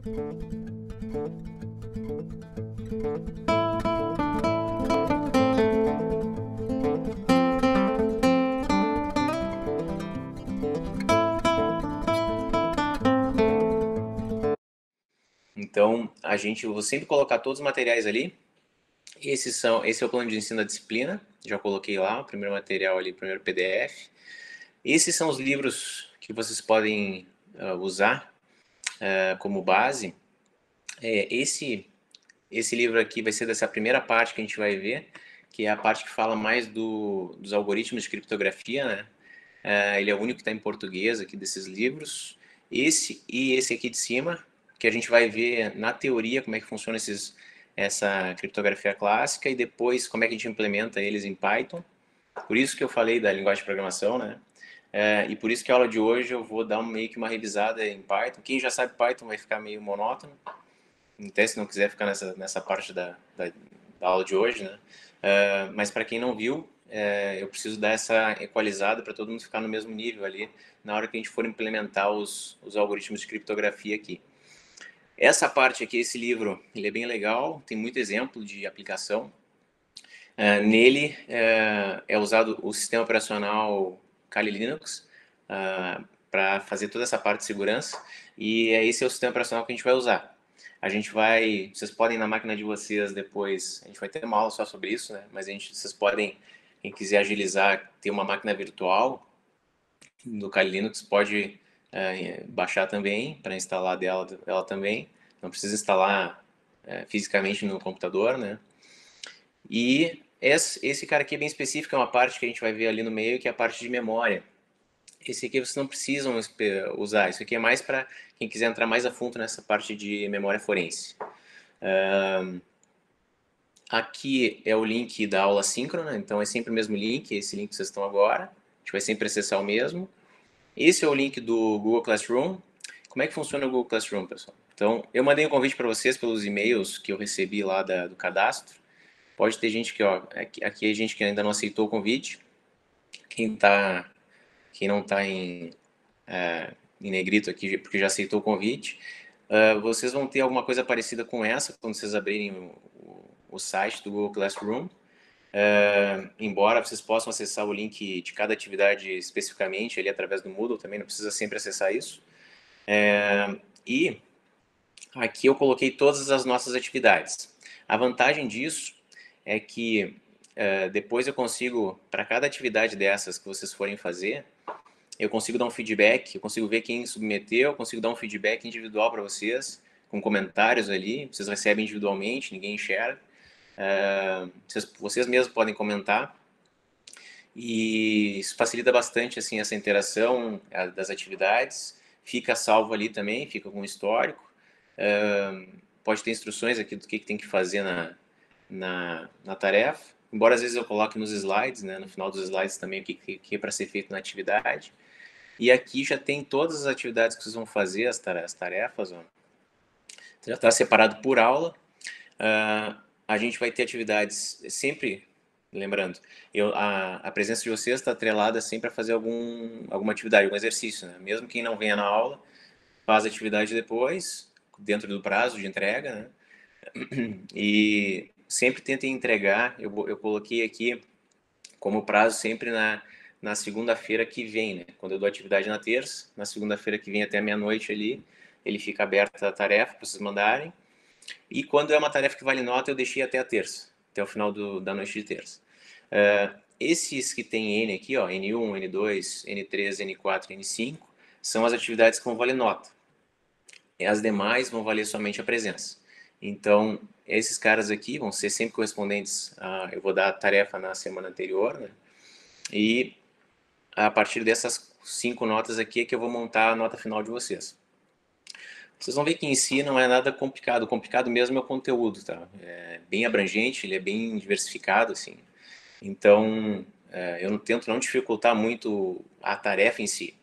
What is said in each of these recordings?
Então, eu vou sempre colocar todos os materiais ali. Esse é o plano de ensino da disciplina, já coloquei lá, o primeiro material ali, o primeiro PDF. Esses são os livros que vocês podem usar como base. Esse livro aqui vai ser dessa primeira parte que a gente vai ver, que é a parte que fala mais dos algoritmos de criptografia, né? Ele é o único que está em português aqui desses livros. Esse aqui de cima, que a gente vai ver na teoria como é que funciona essa criptografia clássica e depois como é que a gente implementa eles em Python. Por isso que eu falei da linguagem de programação, né? E por isso que a aula de hoje eu vou dar meio que uma revisada em Python. Quem já sabe Python vai ficar meio monótono, até se não quiser ficar nessa parte da aula de hoje, né? Mas para quem não viu, eu preciso dar essa equalizada para todo mundo ficar no mesmo nível ali na hora que a gente for implementar os algoritmos de criptografia aqui. Essa parte aqui, esse livro, ele é bem legal, tem muito exemplo de aplicação. Nele é usado o sistema operacional Kali Linux para fazer toda essa parte de segurança, e esse é o sistema operacional que a gente vai usar. Vocês podem na máquina de vocês depois, a gente vai ter uma aula só sobre isso, né? Mas vocês podem, quem quiser agilizar, ter uma máquina virtual do Kali Linux, pode baixar também para instalar ela também. Não precisa instalar fisicamente no computador, né? E esse cara aqui é bem específico, é uma parte que a gente vai ver ali no meio, que é a parte de memória. Esse aqui vocês não precisam usar, isso aqui é mais para quem quiser entrar mais a fundo nessa parte de memória forense. Aqui é o link da aula síncrona, então é sempre o mesmo link, esse link que vocês estão agora, a gente vai sempre acessar o mesmo. Esse é o link do Google Classroom. Como é que funciona o Google Classroom, pessoal? Então, eu mandei um convite para vocês pelos e-mails que eu recebi lá do cadastro. Pode ter gente aqui é gente que ainda não aceitou o convite. Quem não está em negrito aqui, porque já aceitou o convite, vocês vão ter alguma coisa parecida com essa quando vocês abrirem o site do Google Classroom. Embora vocês possam acessar o link de cada atividade especificamente ali através do Moodle, também não precisa sempre acessar isso. E aqui eu coloquei todas as nossas atividades. A vantagem disso é que depois eu consigo, para cada atividade dessas que vocês forem fazer, eu consigo dar um feedback, eu consigo ver quem submeteu, eu consigo dar um feedback individual para vocês, com comentários ali, vocês recebem individualmente, ninguém enxerga. Vocês mesmos podem comentar, e isso facilita bastante assim, essa interação das atividades, fica salvo ali também, fica com histórico, pode ter instruções aqui do que tem que fazer na tarefa, embora às vezes eu coloque nos slides, né, no final dos slides também o que é para ser feito na atividade. E aqui já tem todas as atividades que vocês vão fazer, as tarefas, ó. Já está separado por aula. A gente vai ter atividades sempre, lembrando, a presença de vocês está atrelada sempre a fazer alguma atividade, algum exercício, né? Mesmo quem não venha na aula, faz a atividade depois, dentro do prazo de entrega, né? E sempre tentem entregar, eu coloquei aqui como prazo sempre na segunda-feira que vem, né? Quando eu dou atividade na terça, na segunda-feira que vem até meia-noite ali, ele fica aberta a tarefa para vocês mandarem. E quando é uma tarefa que vale nota, eu deixei até a terça, até o final da noite de terça. Esses que tem N aqui, ó, N1, N2, N3, N4, N5, são as atividades que vão valer nota. E as demais vão valer somente a presença. Então, esses caras aqui vão ser sempre correspondentes eu vou dar a tarefa na semana anterior, né? E a partir dessas 5 notas aqui é que eu vou montar a nota final de vocês. Vocês vão ver que em si não é nada complicado. O complicado mesmo é o conteúdo, tá? É bem abrangente, ele é bem diversificado, assim. Então, eu tento não dificultar muito a tarefa em si.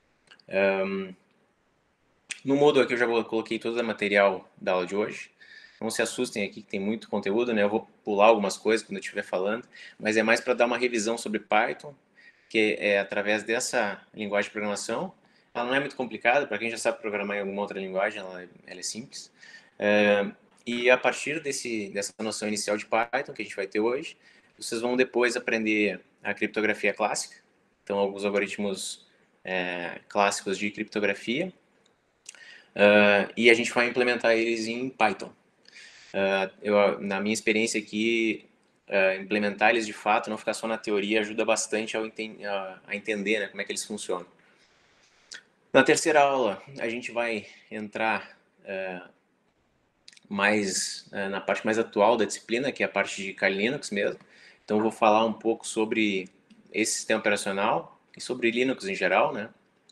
No Moodle aqui eu já coloquei todo o material da aula de hoje. Não se assustem aqui que tem muito conteúdo, né? Eu vou pular algumas coisas quando eu estiver falando, mas é mais para dar uma revisão sobre Python, que é através dessa linguagem de programação, ela não é muito complicada, para quem já sabe programar em alguma outra linguagem, ela é simples. E a partir dessa noção inicial de Python que a gente vai ter hoje, vocês vão depois aprender a criptografia clássica, então alguns algoritmos clássicos de criptografia, e a gente vai implementar eles em Python. Na minha experiência aqui, implementar eles de fato, não ficar só na teoria, ajuda bastante a entender, né, como é que eles funcionam. Na terceira aula, a gente vai entrar mais na parte mais atual da disciplina, que é a parte de Kali Linux mesmo. Então, eu vou falar um pouco sobre esse sistema operacional e sobre Linux em geral, né?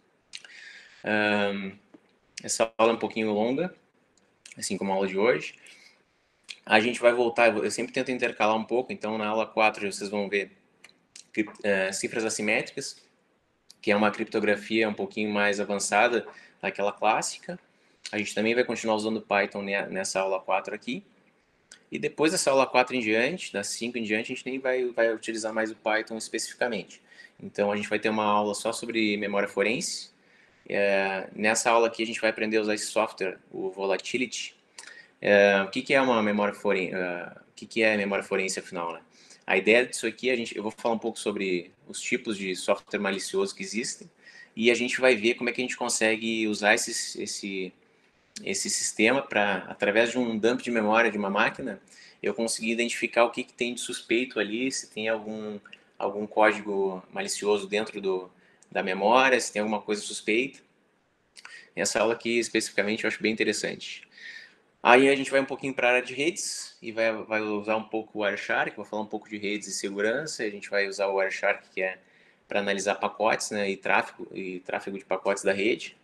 Essa aula é um pouquinho longa, assim como a aula de hoje. A gente vai voltar, eu sempre tento intercalar um pouco, então na aula 4 vocês vão ver cifras assimétricas, que é uma criptografia um pouquinho mais avançada daquela clássica. A gente também vai continuar usando Python nessa aula 4 aqui. E depois dessa aula 4 em diante, das 5 em diante, a gente nem vai utilizar mais o Python especificamente. Então a gente vai ter uma aula só sobre memória forense. Nessa aula aqui a gente vai aprender a usar esse software, o Volatility. O que é uma memória forense? O que é memória forense, afinal, né? A ideia disso aqui, eu vou falar um pouco sobre os tipos de software malicioso que existem e a gente vai ver como é que a gente consegue usar esse sistema para, através de um dump de memória de uma máquina, eu conseguir identificar o que tem de suspeito ali, se tem algum código malicioso dentro da memória, se tem alguma coisa suspeita. Essa aula aqui, especificamente, eu acho bem interessante. Aí a gente vai um pouquinho para a área de redes e vai usar um pouco o Wireshark, vou falar um pouco de redes e segurança. A gente vai usar o Wireshark, que é para analisar pacotes, né, e tráfego de pacotes da rede.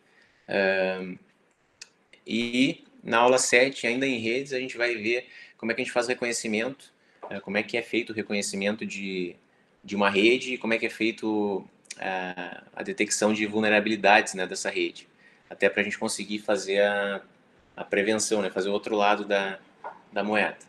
E na aula 7, ainda em redes, a gente vai ver como é que a gente faz o reconhecimento, como é que é feito o reconhecimento de uma rede e como é que é feito a detecção de vulnerabilidades, né, dessa rede. Até para a gente conseguir fazer a prevenção, né, fazer o outro lado da moeda.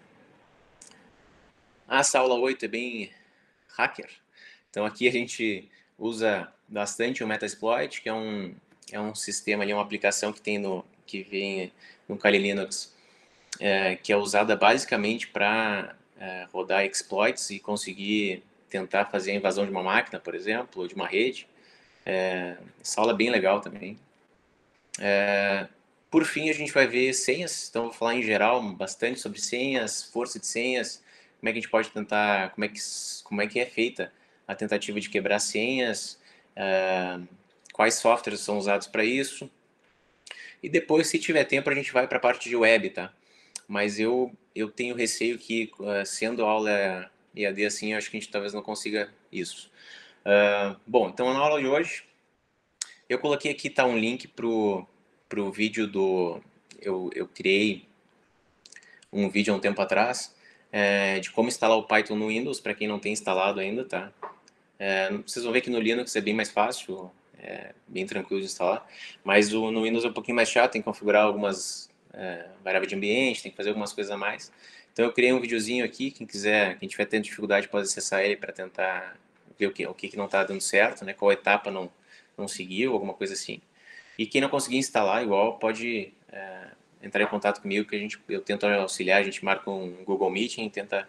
Essa aula 8 é bem hacker. Então aqui a gente usa bastante o Metasploit, que é um sistema ali, uma aplicação que vem no Kali Linux, que é usada basicamente para rodar exploits e conseguir tentar fazer a invasão de uma máquina, por exemplo, ou de uma rede. Essa aula é bem legal também. Por fim, a gente vai ver senhas, então vou falar em geral bastante sobre senhas, força de senhas, como é que a gente pode tentar, como é que é feita a tentativa de quebrar senhas, quais softwares são usados para isso. E depois, se tiver tempo, a gente vai para a parte de web, tá? Mas eu tenho receio que, sendo aula EAD assim, eu acho que a gente talvez não consiga isso. Bom, então na aula de hoje, eu coloquei aqui, tá, um link pro vídeo eu criei um vídeo há um tempo atrás de como instalar o Python no Windows, para quem não tem instalado ainda, tá? Vocês vão ver que no Linux é bem mais fácil, bem tranquilo de instalar, mas no Windows é um pouquinho mais chato, tem que configurar algumas variáveis de ambiente, tem que fazer algumas coisas a mais. Então eu criei um videozinho aqui, quem tiver tendo dificuldade pode acessar ele para tentar ver o que não está dando certo, né? Qual etapa não seguiu, alguma coisa assim. E quem não conseguir instalar, igual, pode entrar em contato comigo que eu tento auxiliar, a gente marca um Google Meeting e tenta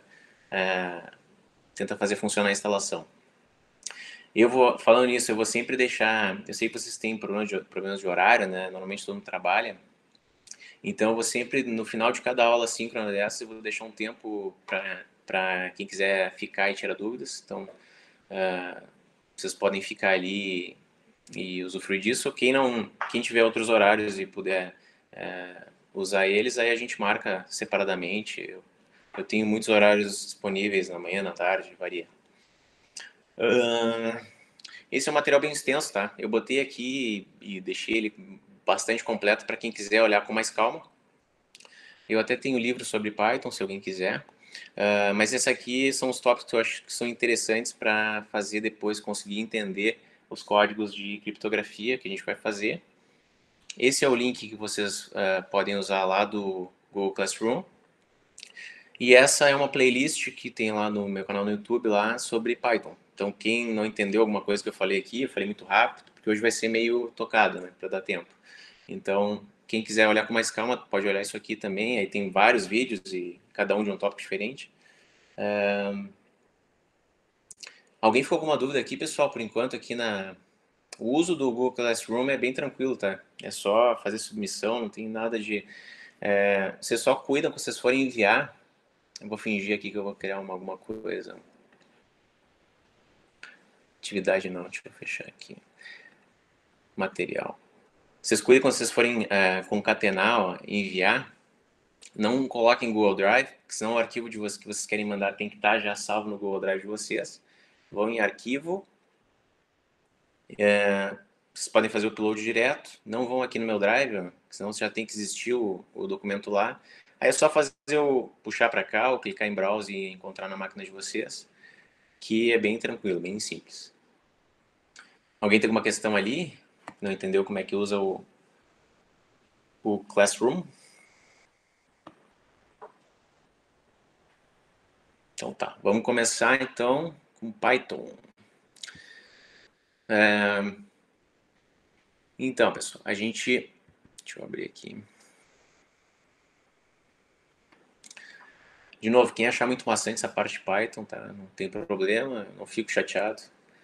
fazer funcionar a instalação. Falando nisso, eu vou sempre deixar, eu sei que vocês têm problemas de horário, né? Normalmente todo mundo trabalha, então eu vou sempre, no final de cada aula síncrona dessa, eu vou deixar um tempo para quem quiser ficar e tirar dúvidas, então vocês podem ficar ali e usufruir disso. Quem tiver outros horários e puder usar eles, aí a gente marca separadamente. Eu tenho muitos horários disponíveis na manhã, na tarde, varia. Esse é um material bem extenso, tá? Eu botei aqui e deixei ele bastante completo para quem quiser olhar com mais calma. Eu até tenho livros sobre Python, se alguém quiser. Mas esse aqui são os tópicos que eu acho que são interessantes para fazer depois, conseguir entender os códigos de criptografia que a gente vai fazer. Esse é o link que vocês podem usar lá do Google Classroom. E essa é uma playlist que tem lá no meu canal no YouTube lá sobre Python. Então, quem não entendeu alguma coisa que eu falei aqui, eu falei muito rápido, porque hoje vai ser meio tocado, né, para dar tempo. Então, quem quiser olhar com mais calma, pode olhar isso aqui também. Aí tem vários vídeos e cada um de um tópico diferente. Alguém ficou com alguma dúvida aqui, pessoal? Por enquanto, aqui o uso do Google Classroom é bem tranquilo, tá? É só fazer submissão, não tem nada de... vocês só cuidam quando vocês forem enviar. Eu vou fingir aqui que eu vou criar alguma coisa. Atividade não, deixa eu fechar aqui. Material. Vocês cuidem quando vocês forem concatenar, enviar. Não coloquem em Google Drive, porque senão o arquivo que vocês querem mandar tem que estar já salvo no Google Drive de vocês. Vão em arquivo. Vocês podem fazer o upload direto. Não vão aqui no meu Drive, senão já tem que existir o documento lá. Aí é só fazer puxar para cá, ou clicar em Browse e encontrar na máquina de vocês, que é bem tranquilo, bem simples. Alguém tem alguma questão ali? Não entendeu como é que usa o Classroom? Então tá, vamos começar então com Python. Então, pessoal, deixa eu abrir aqui. De novo, quem achar muito maçante essa parte de Python, tá? Não tem problema, não fico chateado.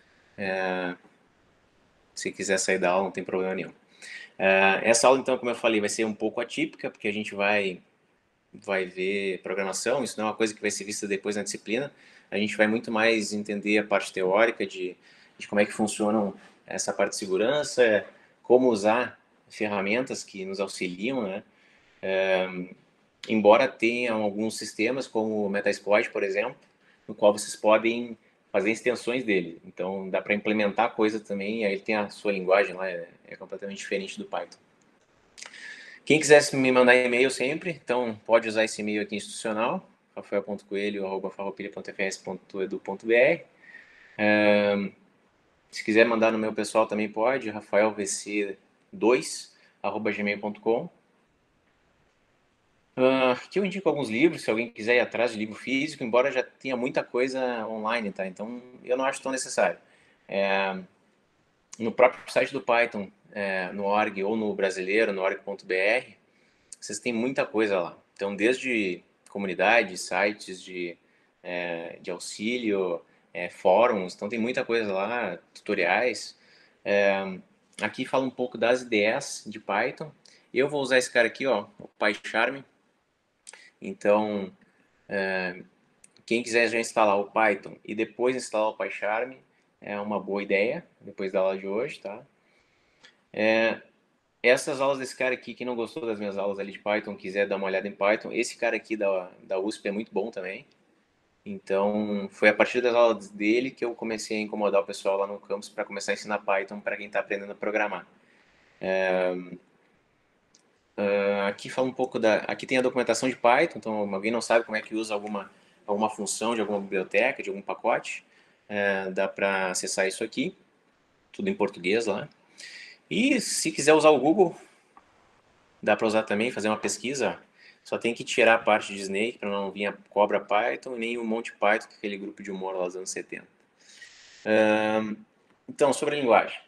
Se quiser sair da aula, não tem problema nenhum. Essa aula, então, como eu falei, vai ser um pouco atípica, porque a gente vai ver programação, isso não é uma coisa que vai ser vista depois na disciplina. A gente vai muito mais entender a parte teórica de como é que funcionam essa parte de segurança, como usar ferramentas que nos auxiliam, né? Embora tenham alguns sistemas, como o Metasploit, por exemplo, no qual vocês podem fazer extensões dele. Então, dá para implementar coisa também, aí ele tem a sua linguagem lá, é completamente diferente do Python. Quem quiser me mandar e-mail sempre, então pode usar esse e-mail aqui institucional, rafael.coelho@farroupilha.fs.edu.br. Se quiser mandar no meu pessoal também pode, rafaelvc2@gmail.com. Aqui eu indico alguns livros, se alguém quiser ir atrás de livro físico, embora já tenha muita coisa online, tá? Então eu não acho tão necessário. No próprio site do Python, no org ou no brasileiro, no org.br, vocês têm muita coisa lá. Então, desde comunidades, sites de auxílio, fóruns, então tem muita coisa lá, tutoriais. Aqui fala um pouco das ideias de Python. Eu vou usar esse cara aqui, ó, o PyCharm. Então, quem quiser já instalar o Python e depois instalar o PyCharm, é uma boa ideia, depois da aula de hoje, tá? Essas aulas desse cara aqui, quem não gostou das minhas aulas ali de Python, quiser dar uma olhada em Python, esse cara aqui da USP é muito bom também. Então, foi a partir das aulas dele que eu comecei a incomodar o pessoal lá no campus para começar a ensinar Python para quem está aprendendo a programar. Aqui fala um pouco aqui tem a documentação de Python, então alguém não sabe como é que usa alguma função de alguma biblioteca, de algum pacote, dá para acessar isso aqui, tudo em português lá. E se quiser usar o Google, dá para usar também, fazer uma pesquisa. Só tem que tirar a parte de Snake para não vir a cobra Python e nem o Monty Python, que é aquele grupo de humor lá dos anos 70. Então, sobre a linguagem.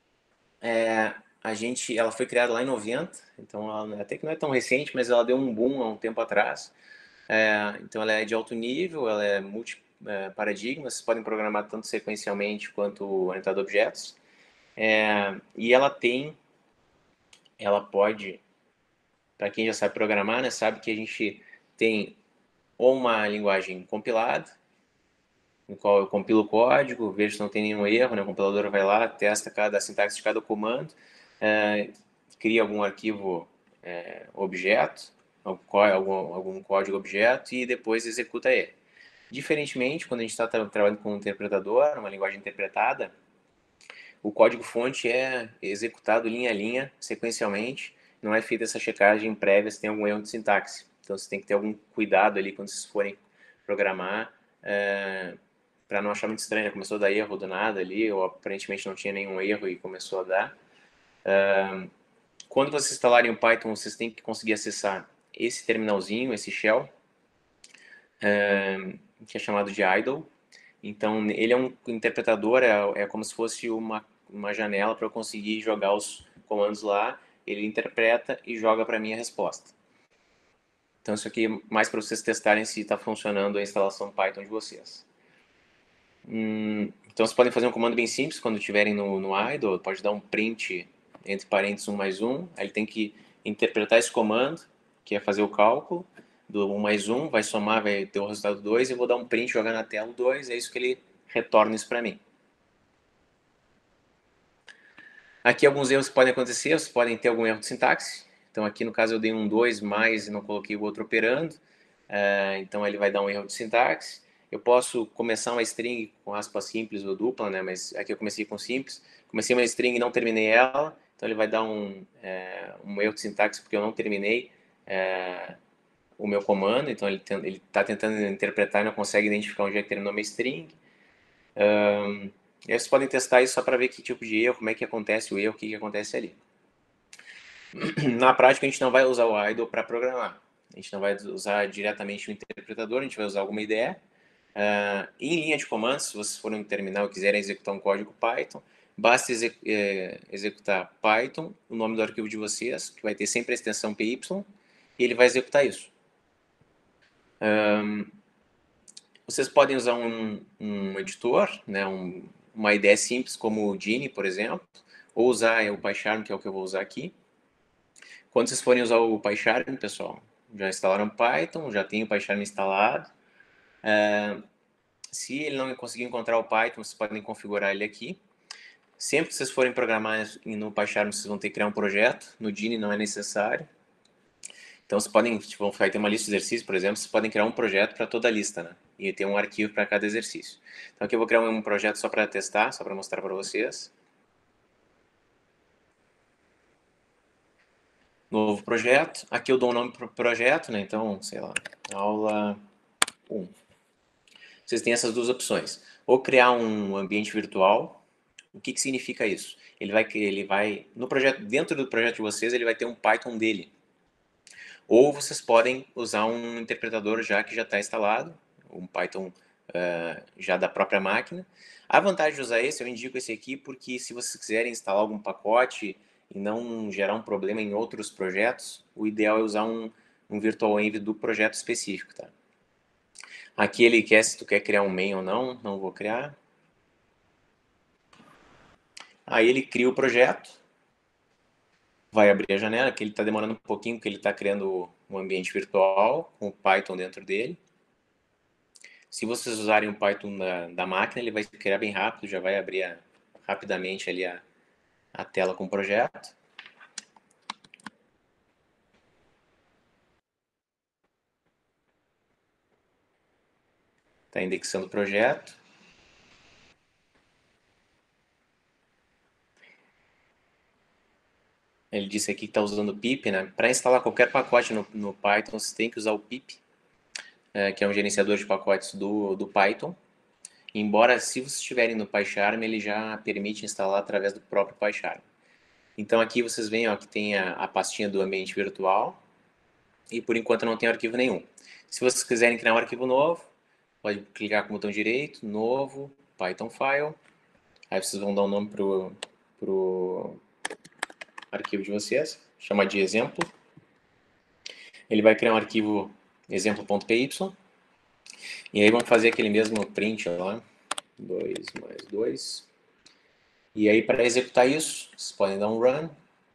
Ela foi criada lá em 90, então até que não é tão recente, mas ela deu um boom há um tempo atrás. Então ela é de alto nível, ela é multi-paradigma, vocês podem programar tanto sequencialmente quanto orientado a objetos. E ela pode, para quem já sabe programar, né, sabe que a gente tem ou uma linguagem compilada, no qual eu compilo o código, vejo se não tem nenhum erro, né, o compilador vai lá, testa a sintaxe de cada comando, cria algum arquivo objeto, algum código objeto e depois executa ele. Diferentemente, quando a gente está trabalhando com um interpretador, uma linguagem interpretada, o código-fonte é executado linha a linha, sequencialmente, não é feita essa checagem prévia se tem algum erro de sintaxe. Então, você tem que ter algum cuidado ali quando vocês forem programar, para não achar muito estranho, começou a dar erro do nada ali, ou aparentemente não tinha nenhum erro e começou a dar. Quando vocês instalarem o Python, vocês têm que conseguir acessar esse terminalzinho, esse shell, que é chamado de idle. Então, ele é um interpretador, é como se fosse uma janela para eu conseguir jogar os comandos lá, ele interpreta e joga para mim a resposta. Então isso aqui é mais para vocês testarem se está funcionando a instalação Python de vocês. Então vocês podem fazer um comando bem simples quando estiverem no idle, pode dar um print entre parênteses 1 mais 1, aí ele tem que interpretar esse comando, que é fazer o cálculo do 1 mais 1, vai somar, vai ter o resultado 2, e eu vou dar um print, jogar na tela o 2, é isso que ele retorna isso para mim. Aqui alguns erros podem acontecer, vocês podem ter algum erro de sintaxe, então aqui no caso eu dei um 2 mais e não coloquei o outro operando, então ele vai dar um erro de sintaxe. Eu posso começar uma string com aspas simples ou dupla, né? Mas aqui eu comecei com simples. Comecei uma string e não terminei ela, então ele vai dar um erro de sintaxe porque eu não terminei o meu comando. Então ele está tentando interpretar e não consegue identificar onde é que terminou minha string. E aí vocês podem testar isso só para ver que tipo de erro, como é que acontece o erro, o que acontece ali. Na prática, a gente não vai usar o idle para programar. A gente não vai usar diretamente o interpretador, a gente vai usar alguma ideia. Em linha de comandos, se vocês forem no terminal e quiserem executar um código Python, basta executar Python, o nome do arquivo de vocês, que vai ter sempre a extensão py, e ele vai executar isso. Vocês podem usar um editor, né, uma IDE simples como o Geany, por exemplo, ou usar o PyCharm, que é o que eu vou usar aqui. Quando vocês forem usar o PyCharm, pessoal, já instalaram Python, já tem o PyCharm instalado. Se ele não conseguir encontrar o Python, vocês podem configurar ele aqui. Sempre que vocês forem programar no PyCharm, vocês vão ter que criar um projeto. No Geany não é necessário. Então, vocês podem, tipo, vai ter uma lista de exercícios, por exemplo, vocês podem criar um projeto para toda a lista, né? E ter um arquivo para cada exercício. Então, aqui eu vou criar um projeto só para testar, só para mostrar para vocês. Novo projeto. Aqui eu dou um nome para o projeto, né? Então, sei lá, aula 1. Vocês têm essas duas opções. Ou criar um ambiente virtual. O que significa isso? Ele vai no projeto, dentro do projeto de vocês, ele vai ter um Python dele. Ou vocês podem usar um interpretador que já está instalado, um Python já da própria máquina. A vantagem de usar esse, eu indico esse aqui, porque se vocês quiserem instalar algum pacote e não gerar um problema em outros projetos, o ideal é usar um virtual env do projeto específico, tá? Aqui ele quer se tu quer criar um main ou não, não vou criar. Aí ele cria o projeto, vai abrir a janela, que ele está demorando um pouquinho, porque ele está criando um ambiente virtual com o Python dentro dele. Se vocês usarem o Python da máquina, ele vai criar bem rápido, já vai abrir rapidamente ali a tela com o projeto. Está indexando o projeto. Ele disse aqui que está usando o pip, né? Para instalar qualquer pacote no Python, você tem que usar o pip, que é um gerenciador de pacotes do Python. Embora, se vocês estiverem no PyCharm, ele já permite instalar através do próprio PyCharm. Então aqui vocês veem ó, que tem a pastinha do ambiente virtual e por enquanto não tem arquivo nenhum. Se vocês quiserem criar um arquivo novo, pode clicar com o botão direito, novo, Python File. Aí vocês vão dar um nome pro arquivo de vocês, chamar de exemplo. Ele vai criar um arquivo exemplo.py. E aí vamos fazer aquele mesmo print lá, 2 mais 2. E aí para executar isso, vocês podem dar um run.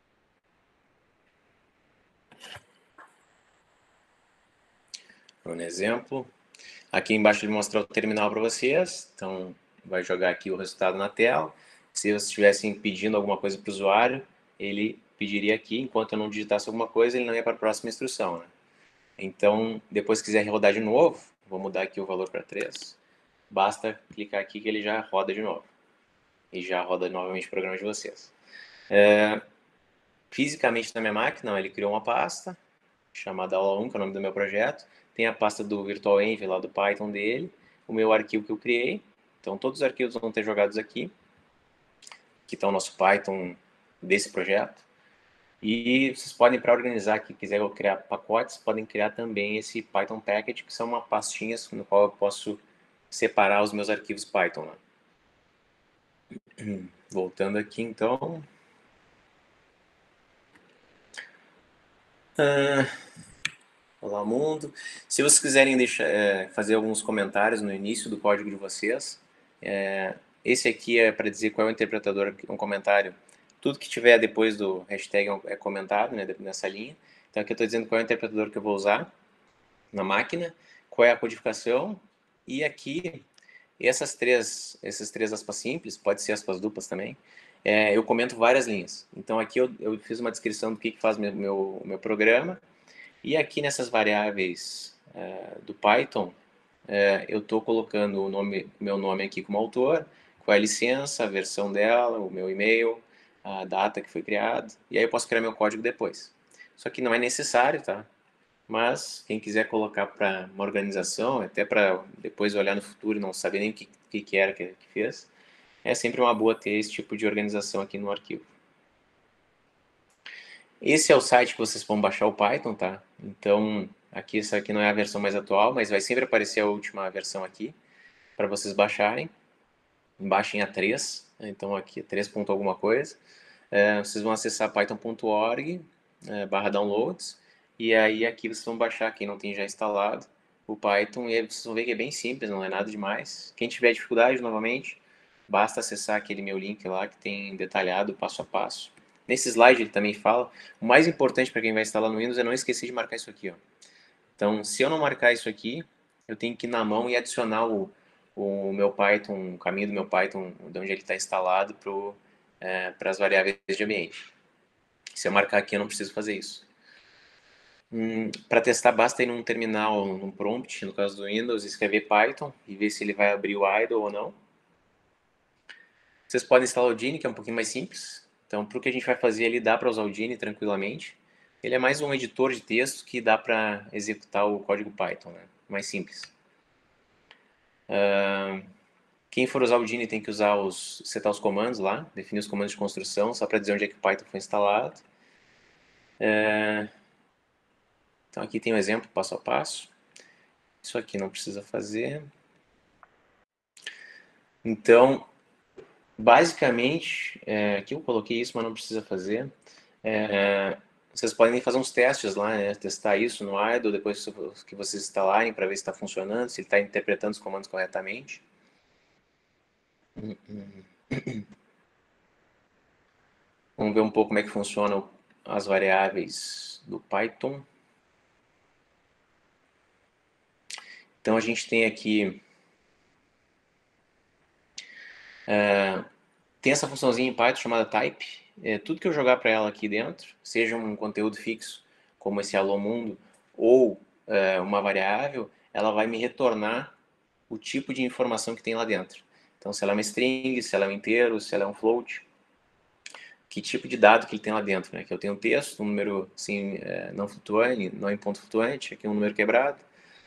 Run exemplo. Aqui embaixo ele mostra o terminal para vocês, então vai jogar aqui o resultado na tela. Se vocês estivessem pedindo alguma coisa para o usuário, ele pediria aqui, enquanto eu não digitasse alguma coisa, ele não ia para a próxima instrução, né? Então, depois se quiser rodar de novo, vou mudar aqui o valor para 3, basta clicar aqui que ele já roda de novo. E já roda novamente o programa de vocês. Fisicamente na minha máquina, ele criou uma pasta, chamada aula 1, que é o nome do meu projeto. Tem a pasta do virtualenv lá do Python dele, o meu arquivo que eu criei. Então todos os arquivos vão ter jogados aqui, que está o nosso Python desse projeto. E vocês podem, para organizar aqui, quiser criar pacotes, podem criar também esse Python Package, que são uma pastinhas no qual eu posso separar os meus arquivos Python lá. Voltando aqui, então. Olá, mundo. Se vocês quiserem fazer alguns comentários no início do código de vocês, esse aqui é para dizer qual é o interpretador, um comentário. Tudo que tiver depois do hashtag é comentado, né, nessa linha. Então aqui eu estou dizendo qual é o interpretador que eu vou usar na máquina, qual é a codificação, e aqui essas três aspas simples, pode ser aspas duplas também, eu comento várias linhas. Então aqui eu fiz uma descrição do que faz meu programa, e aqui nessas variáveis do Python, eu estou colocando meu nome aqui como autor, qual é a licença, a versão dela, o meu e-mail, a data que foi criado, e aí eu posso criar meu código depois. Isso aqui não é necessário, tá? Mas quem quiser colocar para uma organização, até para depois olhar no futuro e não saber nem o que era que fez, é sempre uma boa ter esse tipo de organização aqui no arquivo. Esse é o site que vocês vão baixar o Python, tá? Então, aqui essa aqui não é a versão mais atual, mas vai sempre aparecer a última versão aqui para vocês baixarem. Baixem a 3, então aqui 3 ponto alguma coisa. Vocês vão acessar python.org /downloads e aí aqui vocês vão baixar, quem não tem já instalado, o Python, e aí vocês vão ver que é bem simples, não é nada demais. Quem tiver dificuldade, novamente, basta acessar aquele meu link lá que tem detalhado passo a passo. Nesse slide ele também fala, o mais importante para quem vai instalar no Windows é não esquecer de marcar isso aqui, ó. Então, se eu não marcar isso aqui, eu tenho que ir na mão e adicionar o meu Python, o caminho do meu Python, de onde ele está instalado, para as variáveis de ambiente. Se eu marcar aqui, eu não preciso fazer isso. Para testar, basta ir num terminal, num prompt, no caso do Windows, escrever Python e ver se ele vai abrir o idle ou não. Vocês podem instalar o Dini, que é um pouquinho mais simples. Então, para o que a gente vai fazer ali, dá para usar o Dini tranquilamente. Ele é mais um editor de texto que dá para executar o código Python, né? Mais simples. Quem for usar o Dini tem que setar os comandos lá, definir os comandos de construção, só para dizer onde é que o Python foi instalado. Então aqui tem um exemplo passo a passo. Isso aqui não precisa fazer. Então, basicamente, aqui eu coloquei isso, mas não precisa fazer. Vocês podem fazer uns testes lá, né? Testar isso no idle, depois que vocês instalarem, para ver se está funcionando, se ele está interpretando os comandos corretamente. Vamos ver um pouco como é que funcionam as variáveis do Python. Então a gente tem aqui, tem essa funçãozinha em Python chamada type. Tudo que eu jogar para ela aqui dentro, seja um conteúdo fixo, como esse alô mundo, ou uma variável, ela vai me retornar o tipo de informação que tem lá dentro. Então, se ela é uma string, se ela é um inteiro, se ela é um float, que tipo de dado que ele tem lá dentro, né? Que eu tenho um texto, um número assim, não flutuante, não em ponto flutuante, aqui um número quebrado.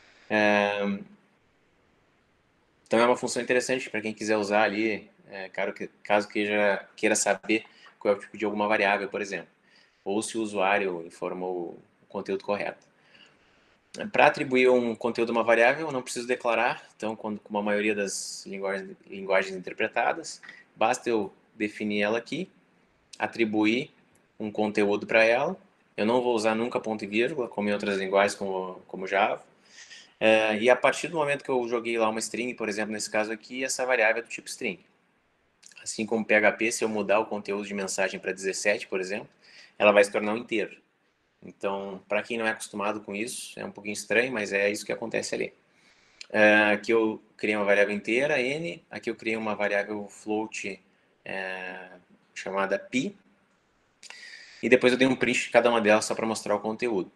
Então é uma função interessante para quem quiser usar ali, caso queira saber qual é o tipo de alguma variável, por exemplo, ou se o usuário informou o conteúdo correto. Para atribuir um conteúdo a uma variável, eu não preciso declarar, então, como a maioria das linguagens interpretadas, basta eu definir ela aqui, atribuir um conteúdo para ela. Eu não vou usar nunca ponto e vírgula, como em outras linguagens, como Java. E a partir do momento que eu joguei lá uma string, por exemplo, nesse caso aqui, essa variável é do tipo string. Assim como PHP, se eu mudar o conteúdo de mensagem para 17, por exemplo, ela vai se tornar um inteiro. Então, para quem não é acostumado com isso, é um pouquinho estranho, mas é isso que acontece ali. Aqui eu criei uma variável inteira, n. Aqui eu criei uma variável float chamada pi. E depois eu dei um print de cada uma delas só para mostrar o conteúdo.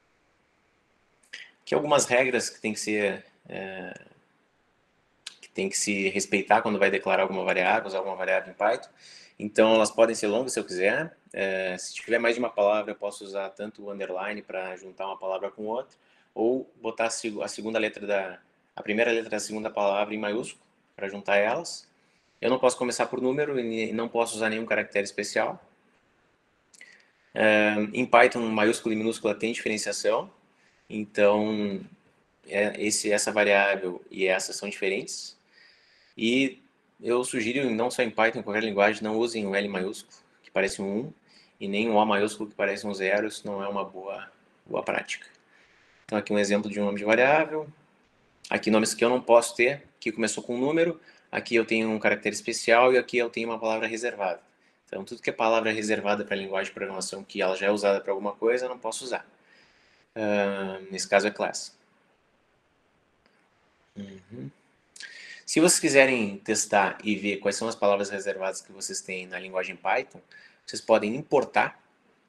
Aqui algumas regras que tem que se respeitar quando vai declarar alguma variável, usar alguma variável em Python. Então, elas podem ser longas se eu quiser. Se tiver mais de uma palavra, eu posso usar tanto o underline para juntar uma palavra com outra, ou botar a primeira letra da segunda palavra em maiúsculo para juntar elas. Eu não posso começar por número e não posso usar nenhum caractere especial. Em Python, maiúscula e minúscula tem diferenciação. Então, essa variável e essa são diferentes. E eu sugiro, não só em Python, em qualquer linguagem, não usem o L maiúsculo, que parece um 1, e nem o O maiúsculo, que parece um 0, isso não é uma boa prática. Então aqui um exemplo de um nome de variável, aqui nomes que eu não posso ter, que começou com um número, aqui eu tenho um caractere especial e aqui eu tenho uma palavra reservada. Então tudo que é palavra reservada para a linguagem de programação, que ela já é usada para alguma coisa, eu não posso usar. Nesse caso é classe. Se vocês quiserem testar e ver quais são as palavras reservadas que vocês têm na linguagem Python, vocês podem importar